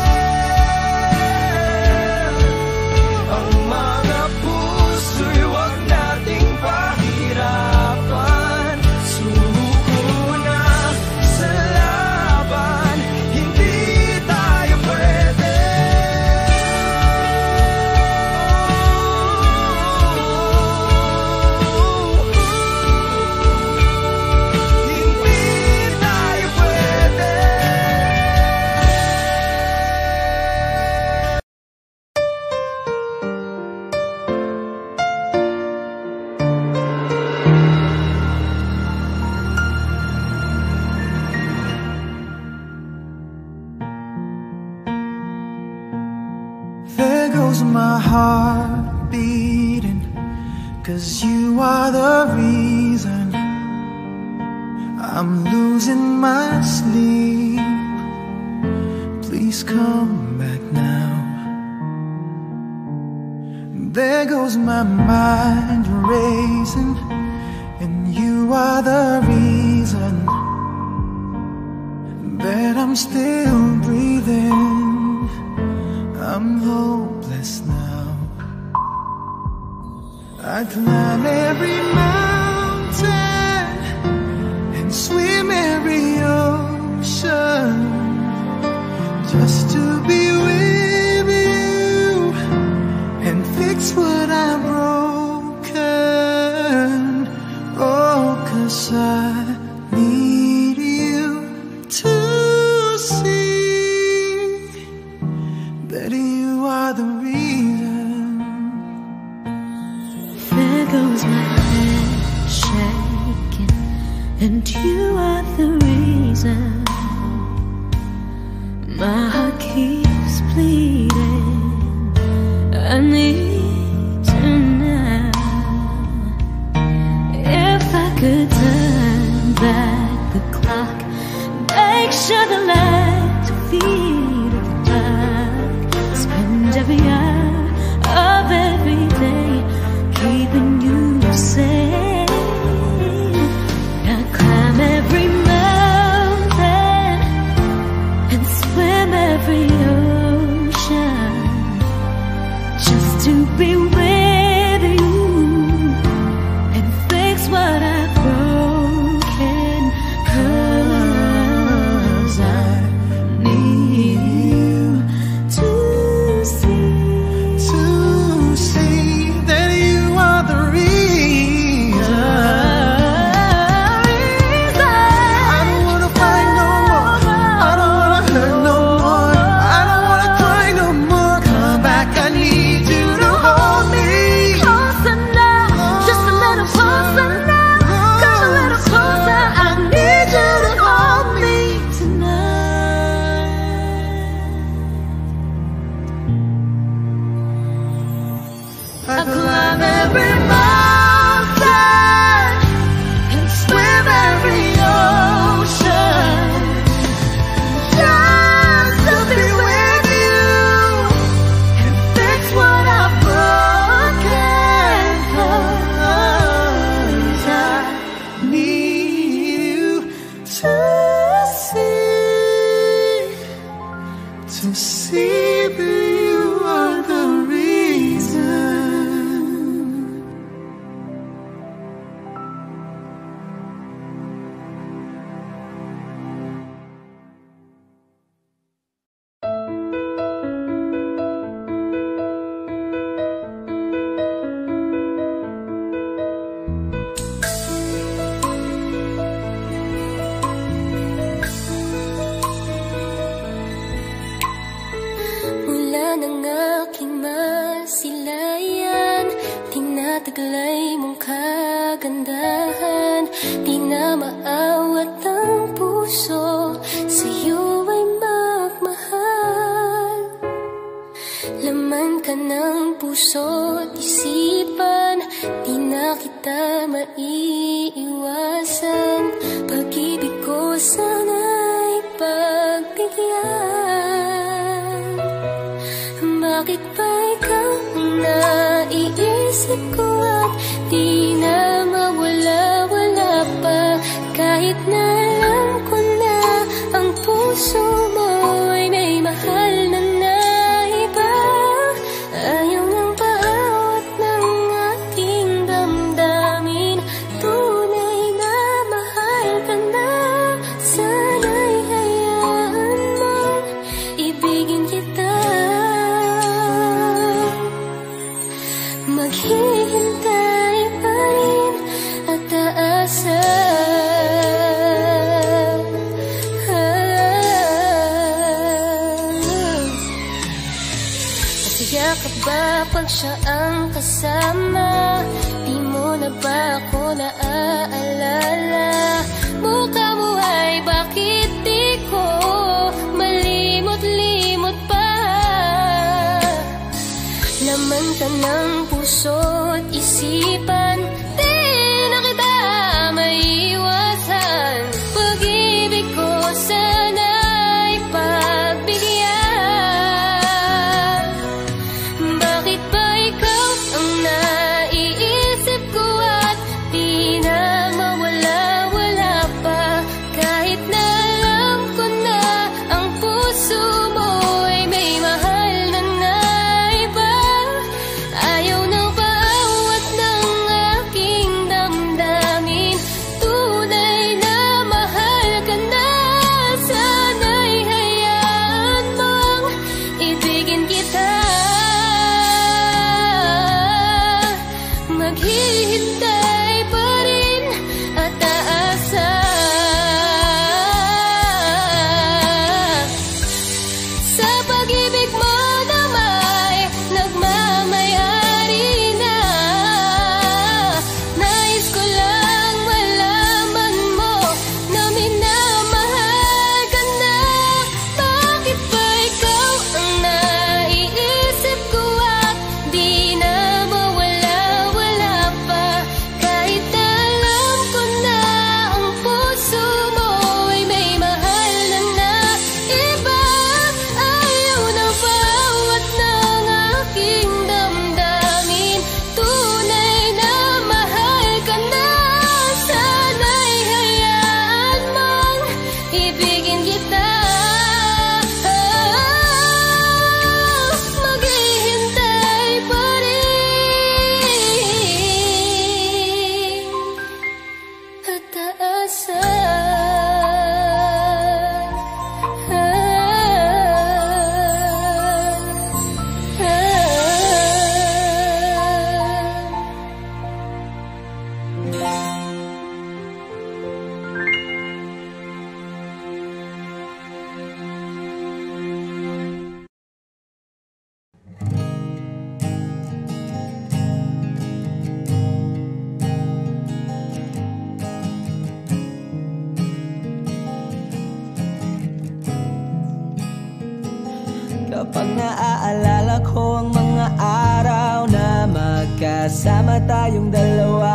ang mga puso'y huwag nating pahirapan. Sumuko na sa laban, hindi tayo pwede. Hindi tayo pwede. There goes my heart beating, 'cause you are the reason I'm losing my sleep. Please come back now. There goes my mind racing, and you are the reason that I'm still breathing. I'm hopeless now. I'd climb every mountain and swim every ocean just to be with you and fix what I've broken. Oh, 'cause I need you to see that you are the reason. There goes my head shaking, and you are the reason. My heart keeps bleeding. I need to know if I could turn back the clock, make sure the lights feed the dark, spend every hour of every day keeping you safe. I climb every mountain and swim every ocean just to be with you and fix what I've broken. 'Cause I need you to see that you are the reason. I don't wanna fight no more. I don't wanna hurt no more. I don't wanna cry no more. Come back, I need you to hold me closer now, just a little closer now. Come a little closer, I need you to hold me tonight. I climb every mountain and swim every ocean just to be with you and fix what I've broken. 'Cause I need you to see that you are the reason. Mula ng aking masilayan, tinataglay mong kagandahan. Di na maawat ang puso, sa'yo ay magmahal. Laman ka ng puso't isipan, di na kita maiiwasan. Pag-ibig ko sana'y pagbigyan. Bakit ba ikaw ang naiisip ko at di na mawala-wala pa? Kahit na alam ko na ang puso mo ay may mahal na iba. Ayaw nang paawat ng aking damdamin, tunay na mahal ka na. Sana'y hayaan mong ibigin kita. Maghihintay pa rin at aasa. Masaya ka ba pag siya ang kasama? Di mo na ba ako naaalala? Mukha mo ay bakit di ko malimot-limot pa? Laman ka ng puso't isipan, di na kita maiiwasan. Pag-ibig ko sana'y pagbigyan. Bakit ba ikaw ang naiisip ko at di na mawala-wala pa? Kahit na alam ko na ang puso mo ay may mahal na iba. Ayaw nang paawat ng naaalala ko ang mga araw na magkasama tayong dalawa.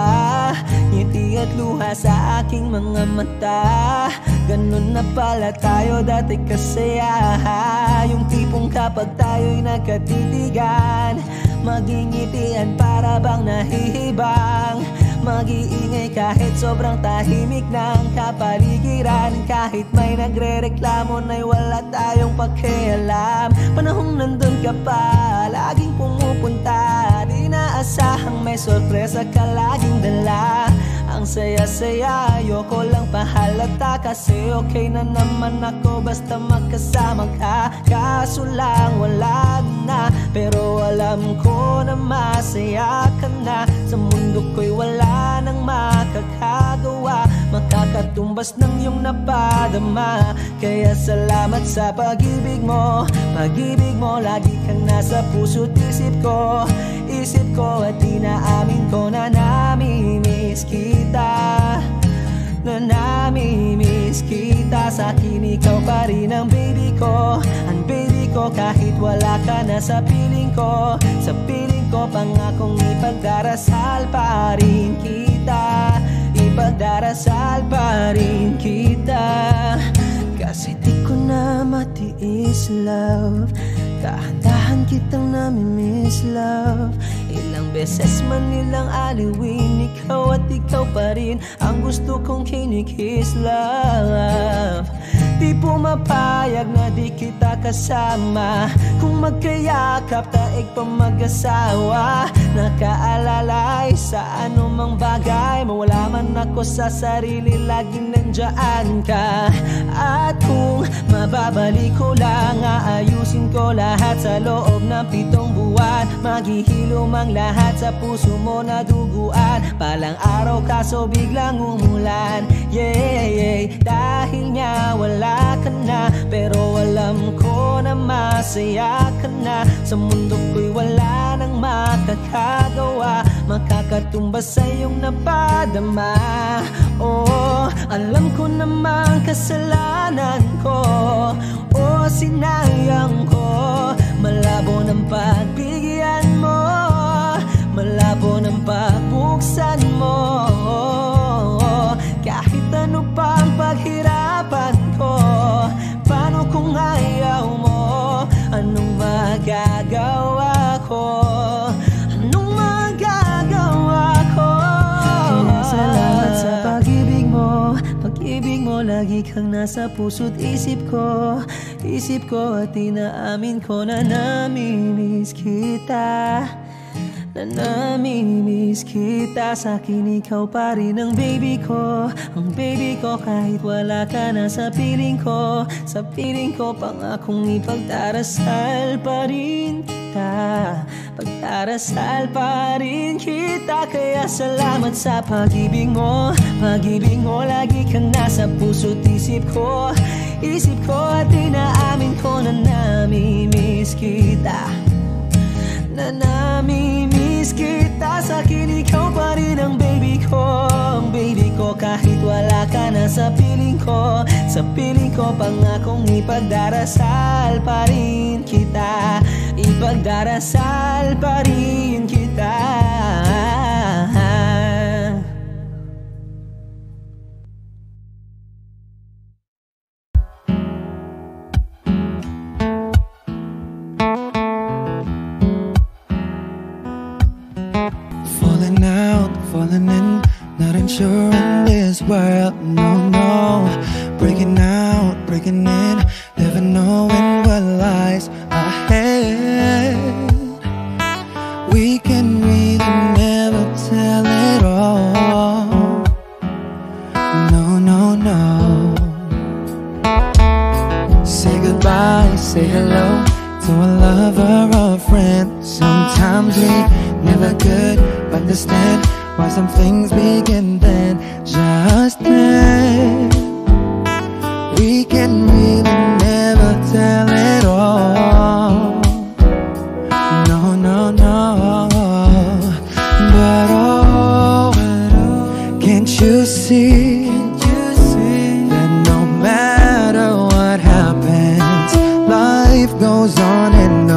Ngiti at luha sa aking mga mata. Ganun na pala tayo dati kasaya. Yung tipong kapag tayo'y nagkatitigan, magingitian para bang nahihibang. Mag-iingay kahit sobrang tahimik ng kapaligiran. Kahit may nagre-reklamo na'y wala tayong pakialam. Panahong nandun ka pa, laging pumupunta. Di naasahang may sorpresa ka laging dala. Ang saya-saya, ayoko lang pahalata. Kasi okay na naman ako basta magkasama ka. Kaso lang wala na, pero alam ko na masaya ka na. Sa mundo ko'y wala nang makakagawa, makakatumbas ng iyong napadama. Kaya salamat sa pag-ibig mo. Pag-ibig mo, lagi kang nasa puso't isip ko. Isip ko at inaamin ko na nami-miss kita. Na nami-miss kita. Sa akin ikaw pa rin ang baby ko. Ang baby ko kahit wala ka na sa piling ko. Sa piling ko pangakong ipagdarasal pa rin kita. Ipagdarasal pa rin kita. Kasi di ko na matiis love. Dahan-dahan kitang nami-miss love. Ilang beses man nilang aliwin, ikaw at ikaw pa rin ang gusto kong kinikiss love. Di pumapayag na di kita kasama. Kung magkayakap taig pa mag-asawa. Nakaalalay sa anumang bagay. Mawala man ako sa sarili, laging nandyan ka. At kung mababalik ko lang, aayusin ko lahat sa loob ng 7 buwan. Maghihilom ang lahat sa puso mo na duguan. Palang araw kaso biglang umulan. Yeah, dahil nga wala ka na, pero alam ko na masaya ka na. Sa mundo ko'y wala nang makakagawa, makakatumbas sa iyong napadama. Oh, alam ko namang kasalanan ko. Oh, sinayang ko. Malabo ng pagbigyan mo, malabo ng pagbuksan mo. Kahit ano pa ang paghirapan ko, paano kung ayaw mo? Anong magagawa ko? Anong magagawa ko? Kaya salamat sa pag-ibig mo. Pag-ibig mo, lagi kang nasa puso't isip ko. Isip ko at inaamin ko na nami-miss kita. Na nami-miss kita. Sa akin ikaw pa rin ang baby ko. Ang baby ko kahit wala ka na sa piling ko. Sa piling ko pangakong ipagdarasal pa rin kita. Pagdarasal pa rin kita. Kaya salamat sa pag-ibig mo. Pag-ibig mo, lagi kang nasa puso't isip ko. Isip ko at inaamin ko na nami-miss kita. Na nami-miss kita. Sa akin ikaw pa rin ang baby ko. Ang baby ko kahit wala ka na sa piling ko. Sa piling ko pangakong ipagdarasal pa rin kita. Ipagdarasal pa rin kita. Falling in, not unsure in this world, no. Breaking out, breaking in, never knowing what lies ahead. We can really never tell it all. No. Say goodbye, say hello to a lover or a friend. Sometimes we never could understand why some things begin then, just then. We can really never tell it all. No. But oh, can't you see that no matter what happens, life goes on and on.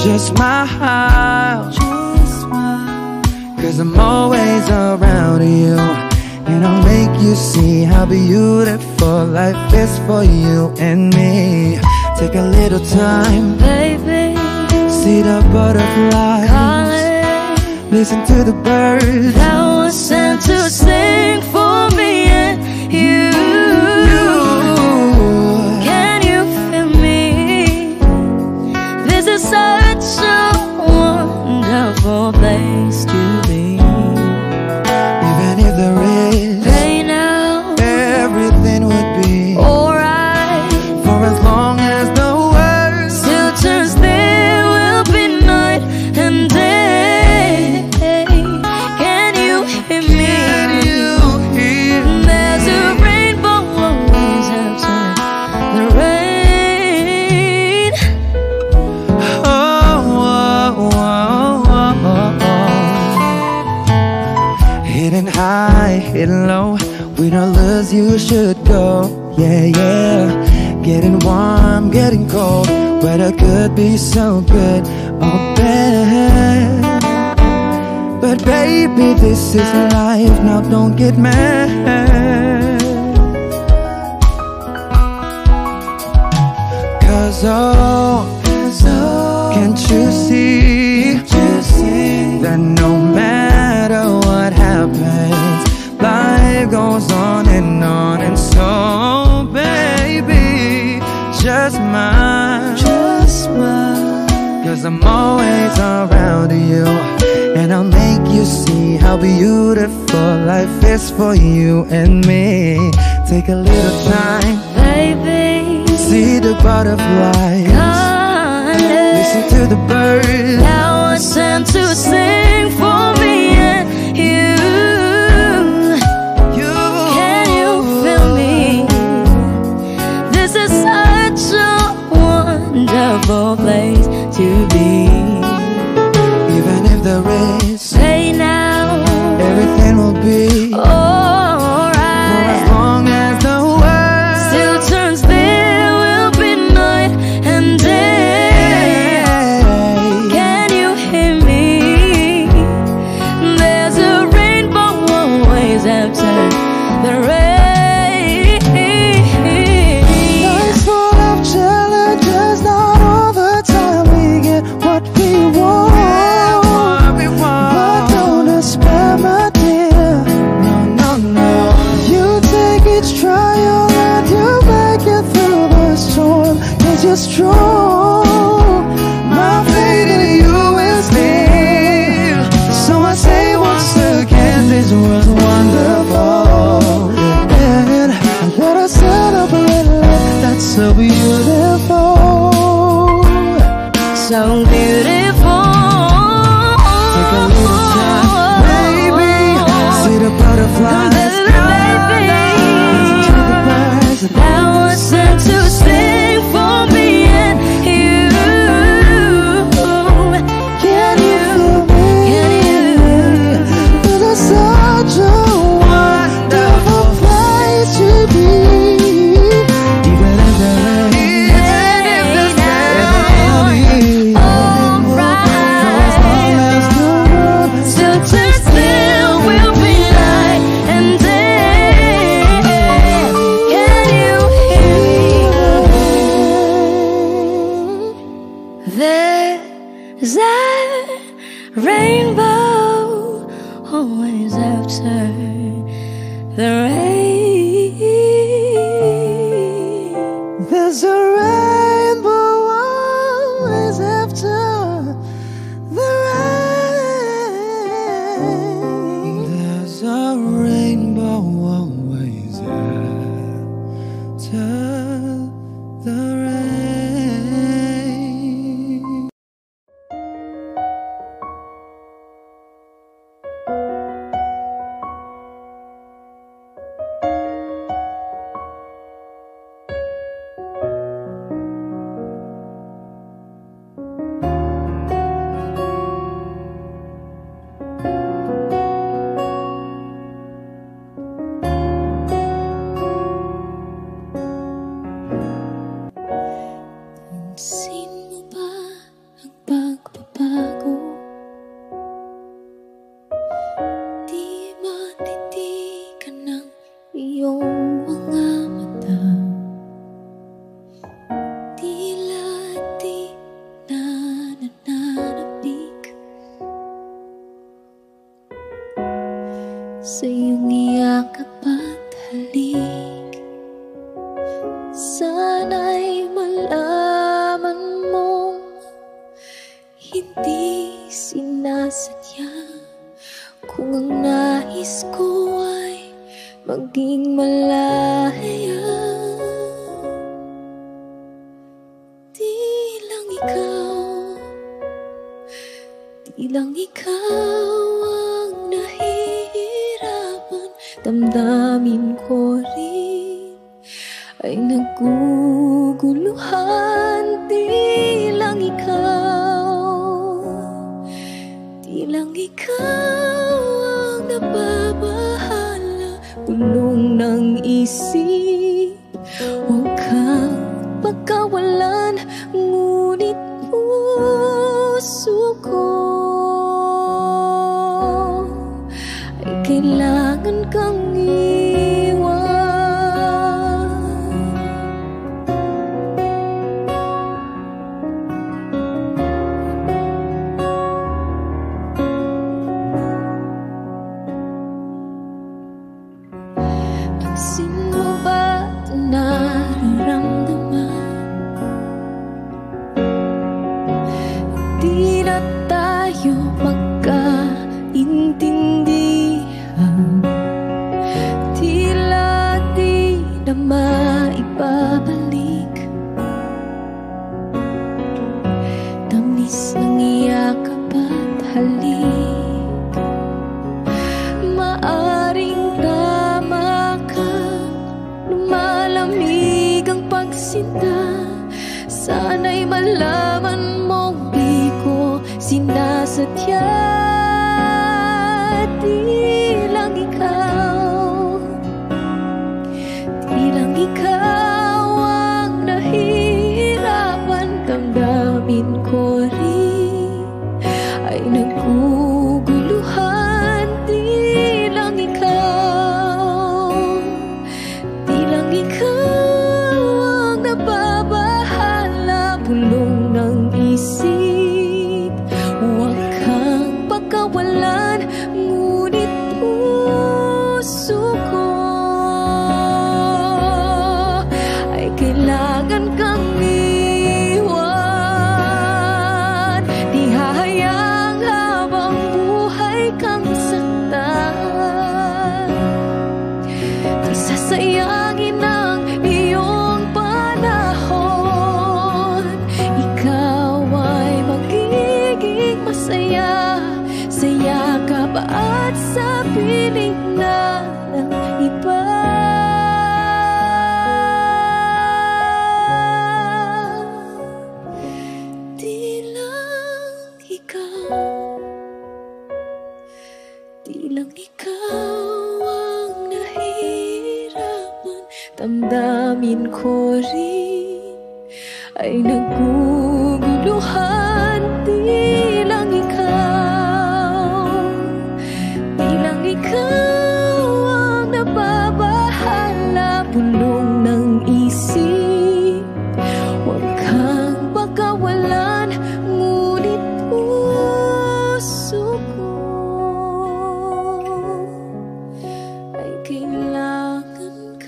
Just smile, cause I'm always around you. And I'll make you see how beautiful life is for you and me. Take a little time, baby. See the butterflies Calling. Listen to the birds that was sent to sing for me and you. Can you feel me? This is such a wonderful place to be. Even if there is pain now, everything would be alright. For as long as the world still turns, there will be night and day. Can you hear me? Can you hear me? There's a rainbow always after the rain. Oh, oh, oh, oh, oh. Hidden high, hidden low, we don't lose, you should go. Yeah, yeah. Getting warm, getting cold, weather could be so good or bad. But baby, this is life, now don't get mad. Cause oh, can't you see that no matter what happens, life goes on. And so baby, just smile, cause I'm always around you. And I'll make you see how beautiful life is for you and me. Take a little time, baby. See the butterflies, listen to the birds that was sent to sing for me and you. Can you feel me? This is such a wonderful place to be. Even if there is pain now, everything will be alright. For as long as the world still turns, there will be night and day. Can you hear me? There's a rainbow always after the rain. Life's full of challenges, not all the time we get what we want. But don't despair, my dear. No, no, no. You take each trial and you make it through the storm. Cause you're strong. My faith in you is near. So I say once again, this was wonderful. And I'm gonna celebrate life that's so beautiful. So beautiful. Take a little time, baby. See the butterflies, listen to the birds that was sent to sing for me and you. Can you feel me? This is such a wonderful place to be. Even if there is still turns, there will be night and day. Can you hear me? There's a rainbow always after the rain. There's a rainbow always after the rain. There's a rainbow always after the rain. sa iyong iyakap at halik. Sana'y malaman mo, hindi sinasadya. Kung ang nais ko ay maging malaya, di lang ikaw ang nahihirapan. Damdamin ko rin ay naguguluhan. Di lang ikaw ang nababahala. Gulong ng isip, huwag kang pagkawalan. Ngunit puso ko ay kailangan kang maibabalik. Tamis ng iyakap at halik. Maaring tama ka, lumalamig ang pagsinta. Sana'y malaman mong di ko sinasadya. Ikaw ang nahihirapan. Damdamin ko rin ay naguguluhan. Di lang ikaw ang nababahala. Bulong ng isip, huwag kang pagkawalan. Ngunit puso ko kailangan kang iwan. Di hahayang habang buhay kang saktan. Di sasayangin ang iyong panahon. Ikaw ay magiging masaya sa yakap at sa piling na ng iba. Damdamin ko rin ay naguguluhan. Di lang ikaw ang nababahala. Bulong ng isip, huwag kang pagkawalan. Ngunit puso ko ay kailangan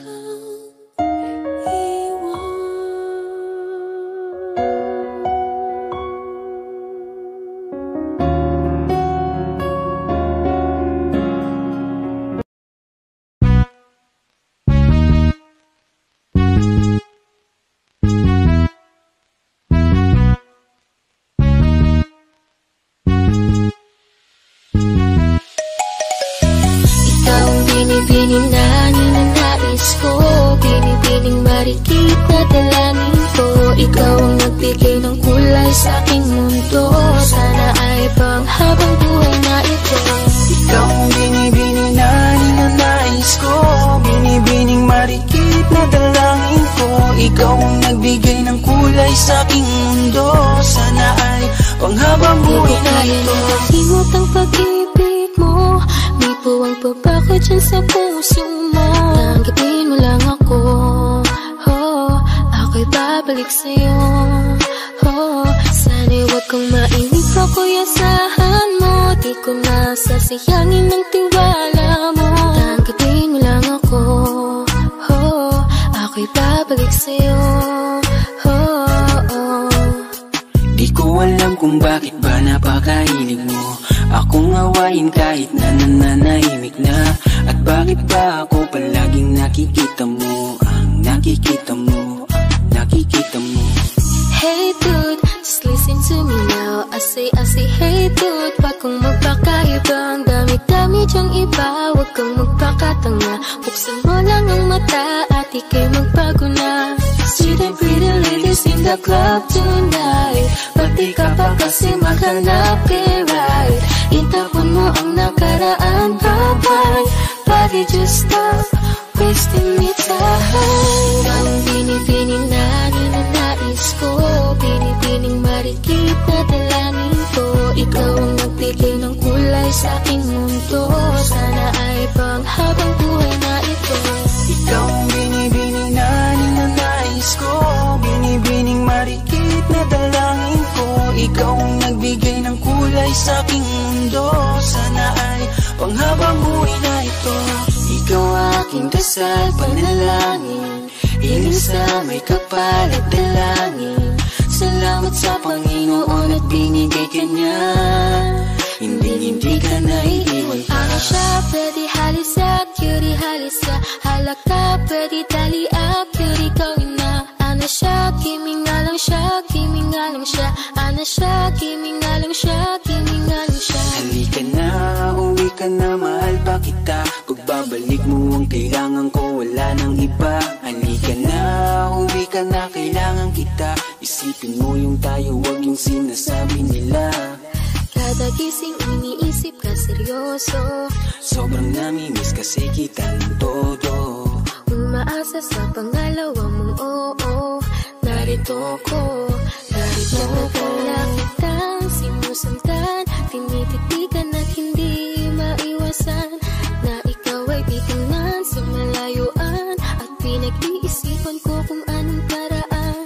binibining marikit na dalangin ko. Ikaw ang nagbigay ng kulay sa aking mundo. Sana ay panghabang buhay na ito. Ikaw ang binibining na ninanais ko. Binibining marikit na dalangin ko. Ikaw ang nagbigay ng kulay sa aking mundo. Sana ay panghabang buhay na ito. Himot ang pag-ibig mo. May puwang pabako dyan sa puso mo. Tanggapin mo lang ako, ako'y babalik sa'yo. Sana'y huwag kang mainip, ako'y asahan mo. Di ko nasasayangin ang tiwala mo. bumabalik sa'yo. Di ko alam kung bakit ba napakahilig mo akong awayin kahit na nananahimik na. At bakit ba ako palaging nakikita mo ang nakikita mo, nakikita mo. Hey dude, just listen to me now. I say hey dude. Wag kang magpakaiba, ang dami-dami dyang iba. Wag kang magpakatanga, buksan mo lang ang mata at ika'y magbago na. See the pretty ladies in the club tonight, pati ka pa kasi maghanap kay right. Itapon mo ang nakaraan, bye-bye. Body just stop wasting me time. Ang binibining na ninanais ko, binibining marikit na dalangin ko. Ikaw ang nagbigay ng kulay sa aking mundo, sana ay panghabang buhay na ito. Ikaw ang binibining na ninanais ko, binibining marikit na dalangin ko. Ikaw ang nagbigay ng kulay sa aking mundo, sana ay panghabang buhay na ito. Ikaw aking dasal, panalangin, hiling sa may kapal at dalangin. Salamat sa Panginoon at binigay ka niya, hindi ka naiiwan pa. Ano siya, pwede halisa, cutie halisa. Halaka, pwede taliya, cutie gawin na. Ano siya, kimi nga lang siya, kimi nga lang siya. Ano siya, kimi nga lang siya, kimi nga lang siya. Halika na, uwi ka na, mahal pa kita. Pagbabalik mo ang kailangan ko, wala nang iba. Halika na, uwi ka na, kailangan kita. Isipin mo yung tayo, wag yung sinasabi nila. Kada gising iniisip ka seryoso, sobrang namimiss kasi kita ng todo. umaasa sa pangalawa mong oo. Narito ko, narito ko lang kitang sinusundan. Tinititigan at hindi maiwasan na ikaw ay titingnan sa malayuan. At pinag-iisipan ko kung anong paraan.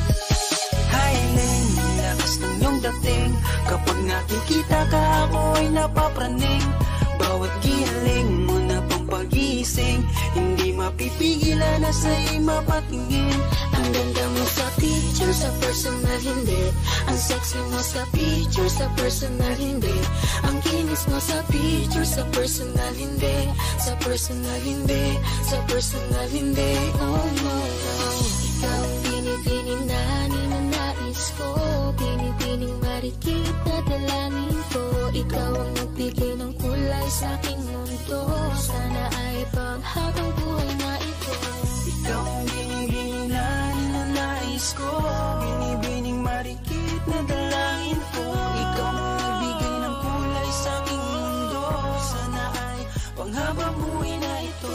Highland, lakas ng iyong dating. Kapag nakikita ka ako ay napapraning. Bawat giling mo na pang pagising, hindi mapipigilan na sa'y mapatingin. Ang ganda mo sa picture, sa personal hindi. Ang sexy mo sa picture, sa personal hindi. Ang kinis mo sa picture, sa personal hindi. Sa personal hindi, sa personal hindi. Oh no, no. Ikaw ang binibining na ninanais ko, binibining marikit na dalangin ko. Ikaw ang nagbigay ng kulay sa aking mundo, sana ay panghabang buhay na ito. Ikaw ang binibining na ninanais ko, binibining marikit na dalangin ko. Ikaw ang nagbigay ng kulay sa aking mundo, sana ay panghabang buhay na ito.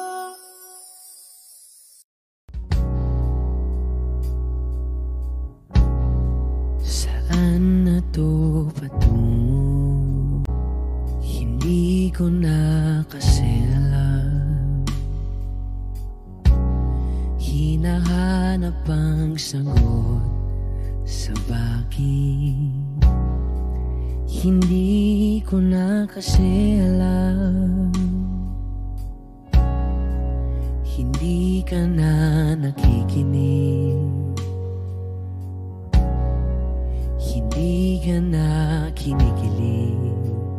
Saan na to patungo? Hindi ko na kasi alam. Hinahanap ang sagot sa bakit. Hindi ko na kasi alam. Hindi ka na nakikinig. Hindi ka na kinikilig.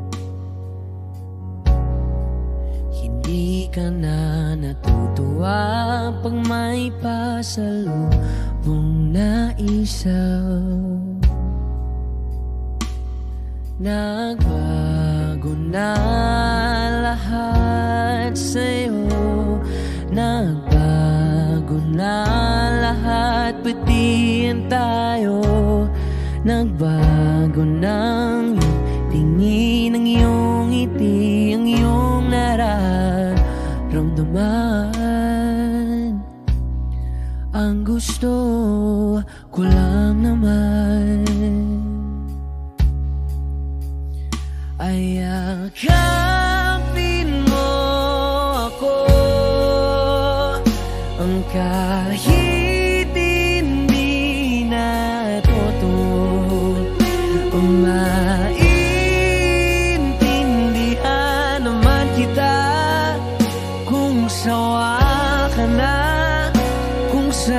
Hindi ka na natutuwa pag may pasalubong na isaw. Nagbago na lahat sa'yo. Nagbago na lahat, pati yan tayo. Nagbago ng tingin, ang iyong ngiti, ang iyong nararamdaman. Ang gusto ko lang naman ay yakapin mo ako, ang kahit hindi na totoo. Maintindihan naman kita kung sawa ka na, kung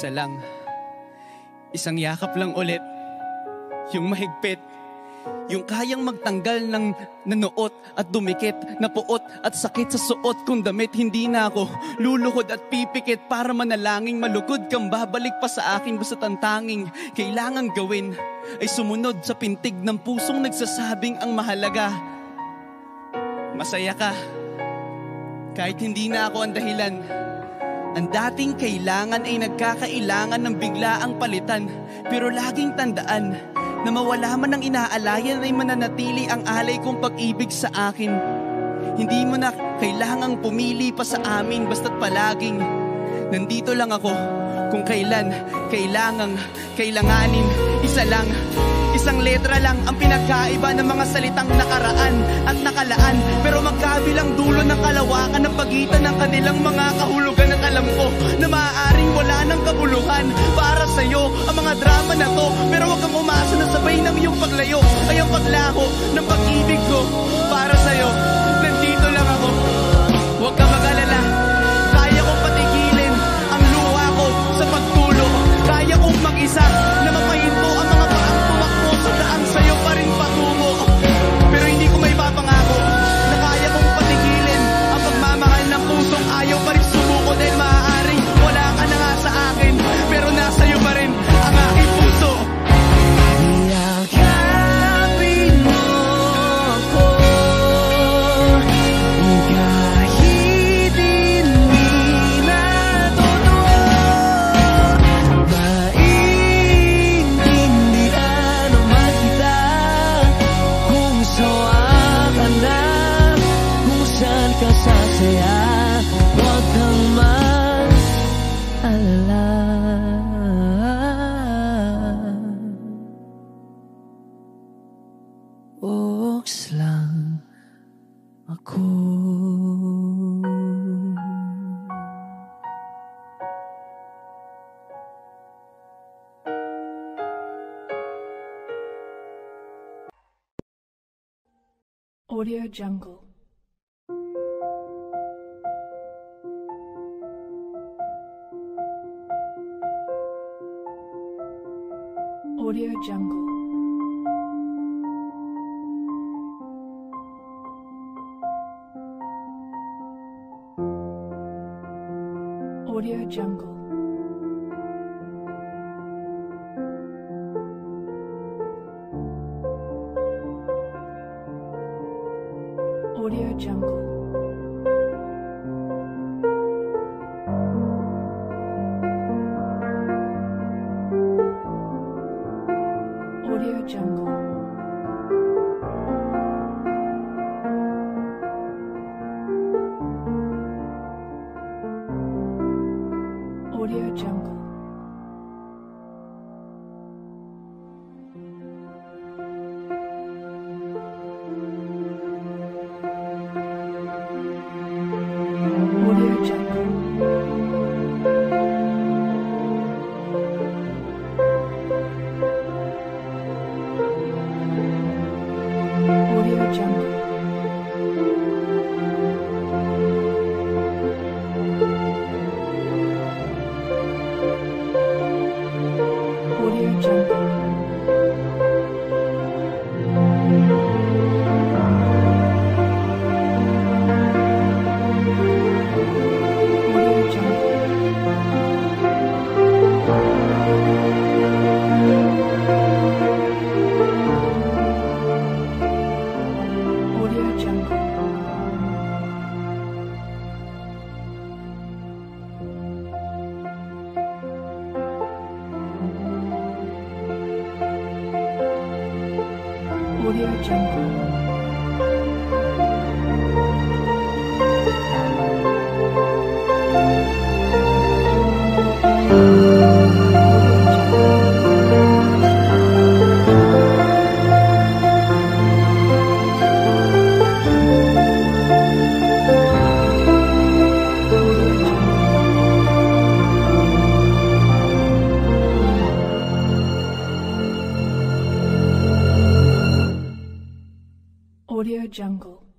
isa lang. Isang yakap lang ulit. Yung mahigpit. Yung kayang magtanggal ng nanuot at dumikit, napuot at sakit sa suot kong damit. Hindi na ako luluhod at pipikit para manalangin. Malugod kang babalik pa sa akin. Basta tanging kailangan gawin ay sumunod sa pintig ng pusong nagsasabing ang mahalaga. Masaya ka kahit hindi na ako ang dahilan. Ang dating kailangan ay nagkakailangan ng biglaang palitan. Pero laging tandaan na mawala man ang inaalayan ay mananatili ang alay kong pag-ibig sa akin. Hindi mo na kailangang pumili pa sa amin, basta't palaging nandito lang ako kung kailan kailanganin. Isa lang, isang letra lang ang pinagkaiba ng mga salitang nakaraan at nakalaan. Pero magkabilang dulo ng kalawakan ng pagitan ng kanilang mga kahulugan. At alam ko na maaaring wala ng kabuluhan para sa'yo ang mga drama na to. Pero wag kang umasa na sabay ng iyong paglayo ay ang paglaho ng pag-ibig ko para sa'yo. Nandito lang ako, huwag kang mag-alala. Kaya kong patigilin ang luha ko sa pagtulo. Kaya kong mag-isa na mapahinto ang mga paang tumakbo sa daan sa'yo pa rin patungo. Pero hindi ko may papangako na kaya kong patigilin ang pagmamahal ng pusong ayaw pa rin sumuko. Dahil maaaring wala ka na nga sa akin, pero nasa'yo pa rin ang aking puso. Yakapin mo ko kahit hindi na totoo. Maintindihan naman kita kung sawa ka na, kung saan ka sasaya. Huwag kang mag-alala. Oks lang ako. Audio Jungle. Audio Jungle. Audio Jungle. Audio Jungle. Audio Jungle. Audio Jungle. Audio Jungle. Audio Jungle. Audio Jungle. Audio Jungle. Audio Jungle.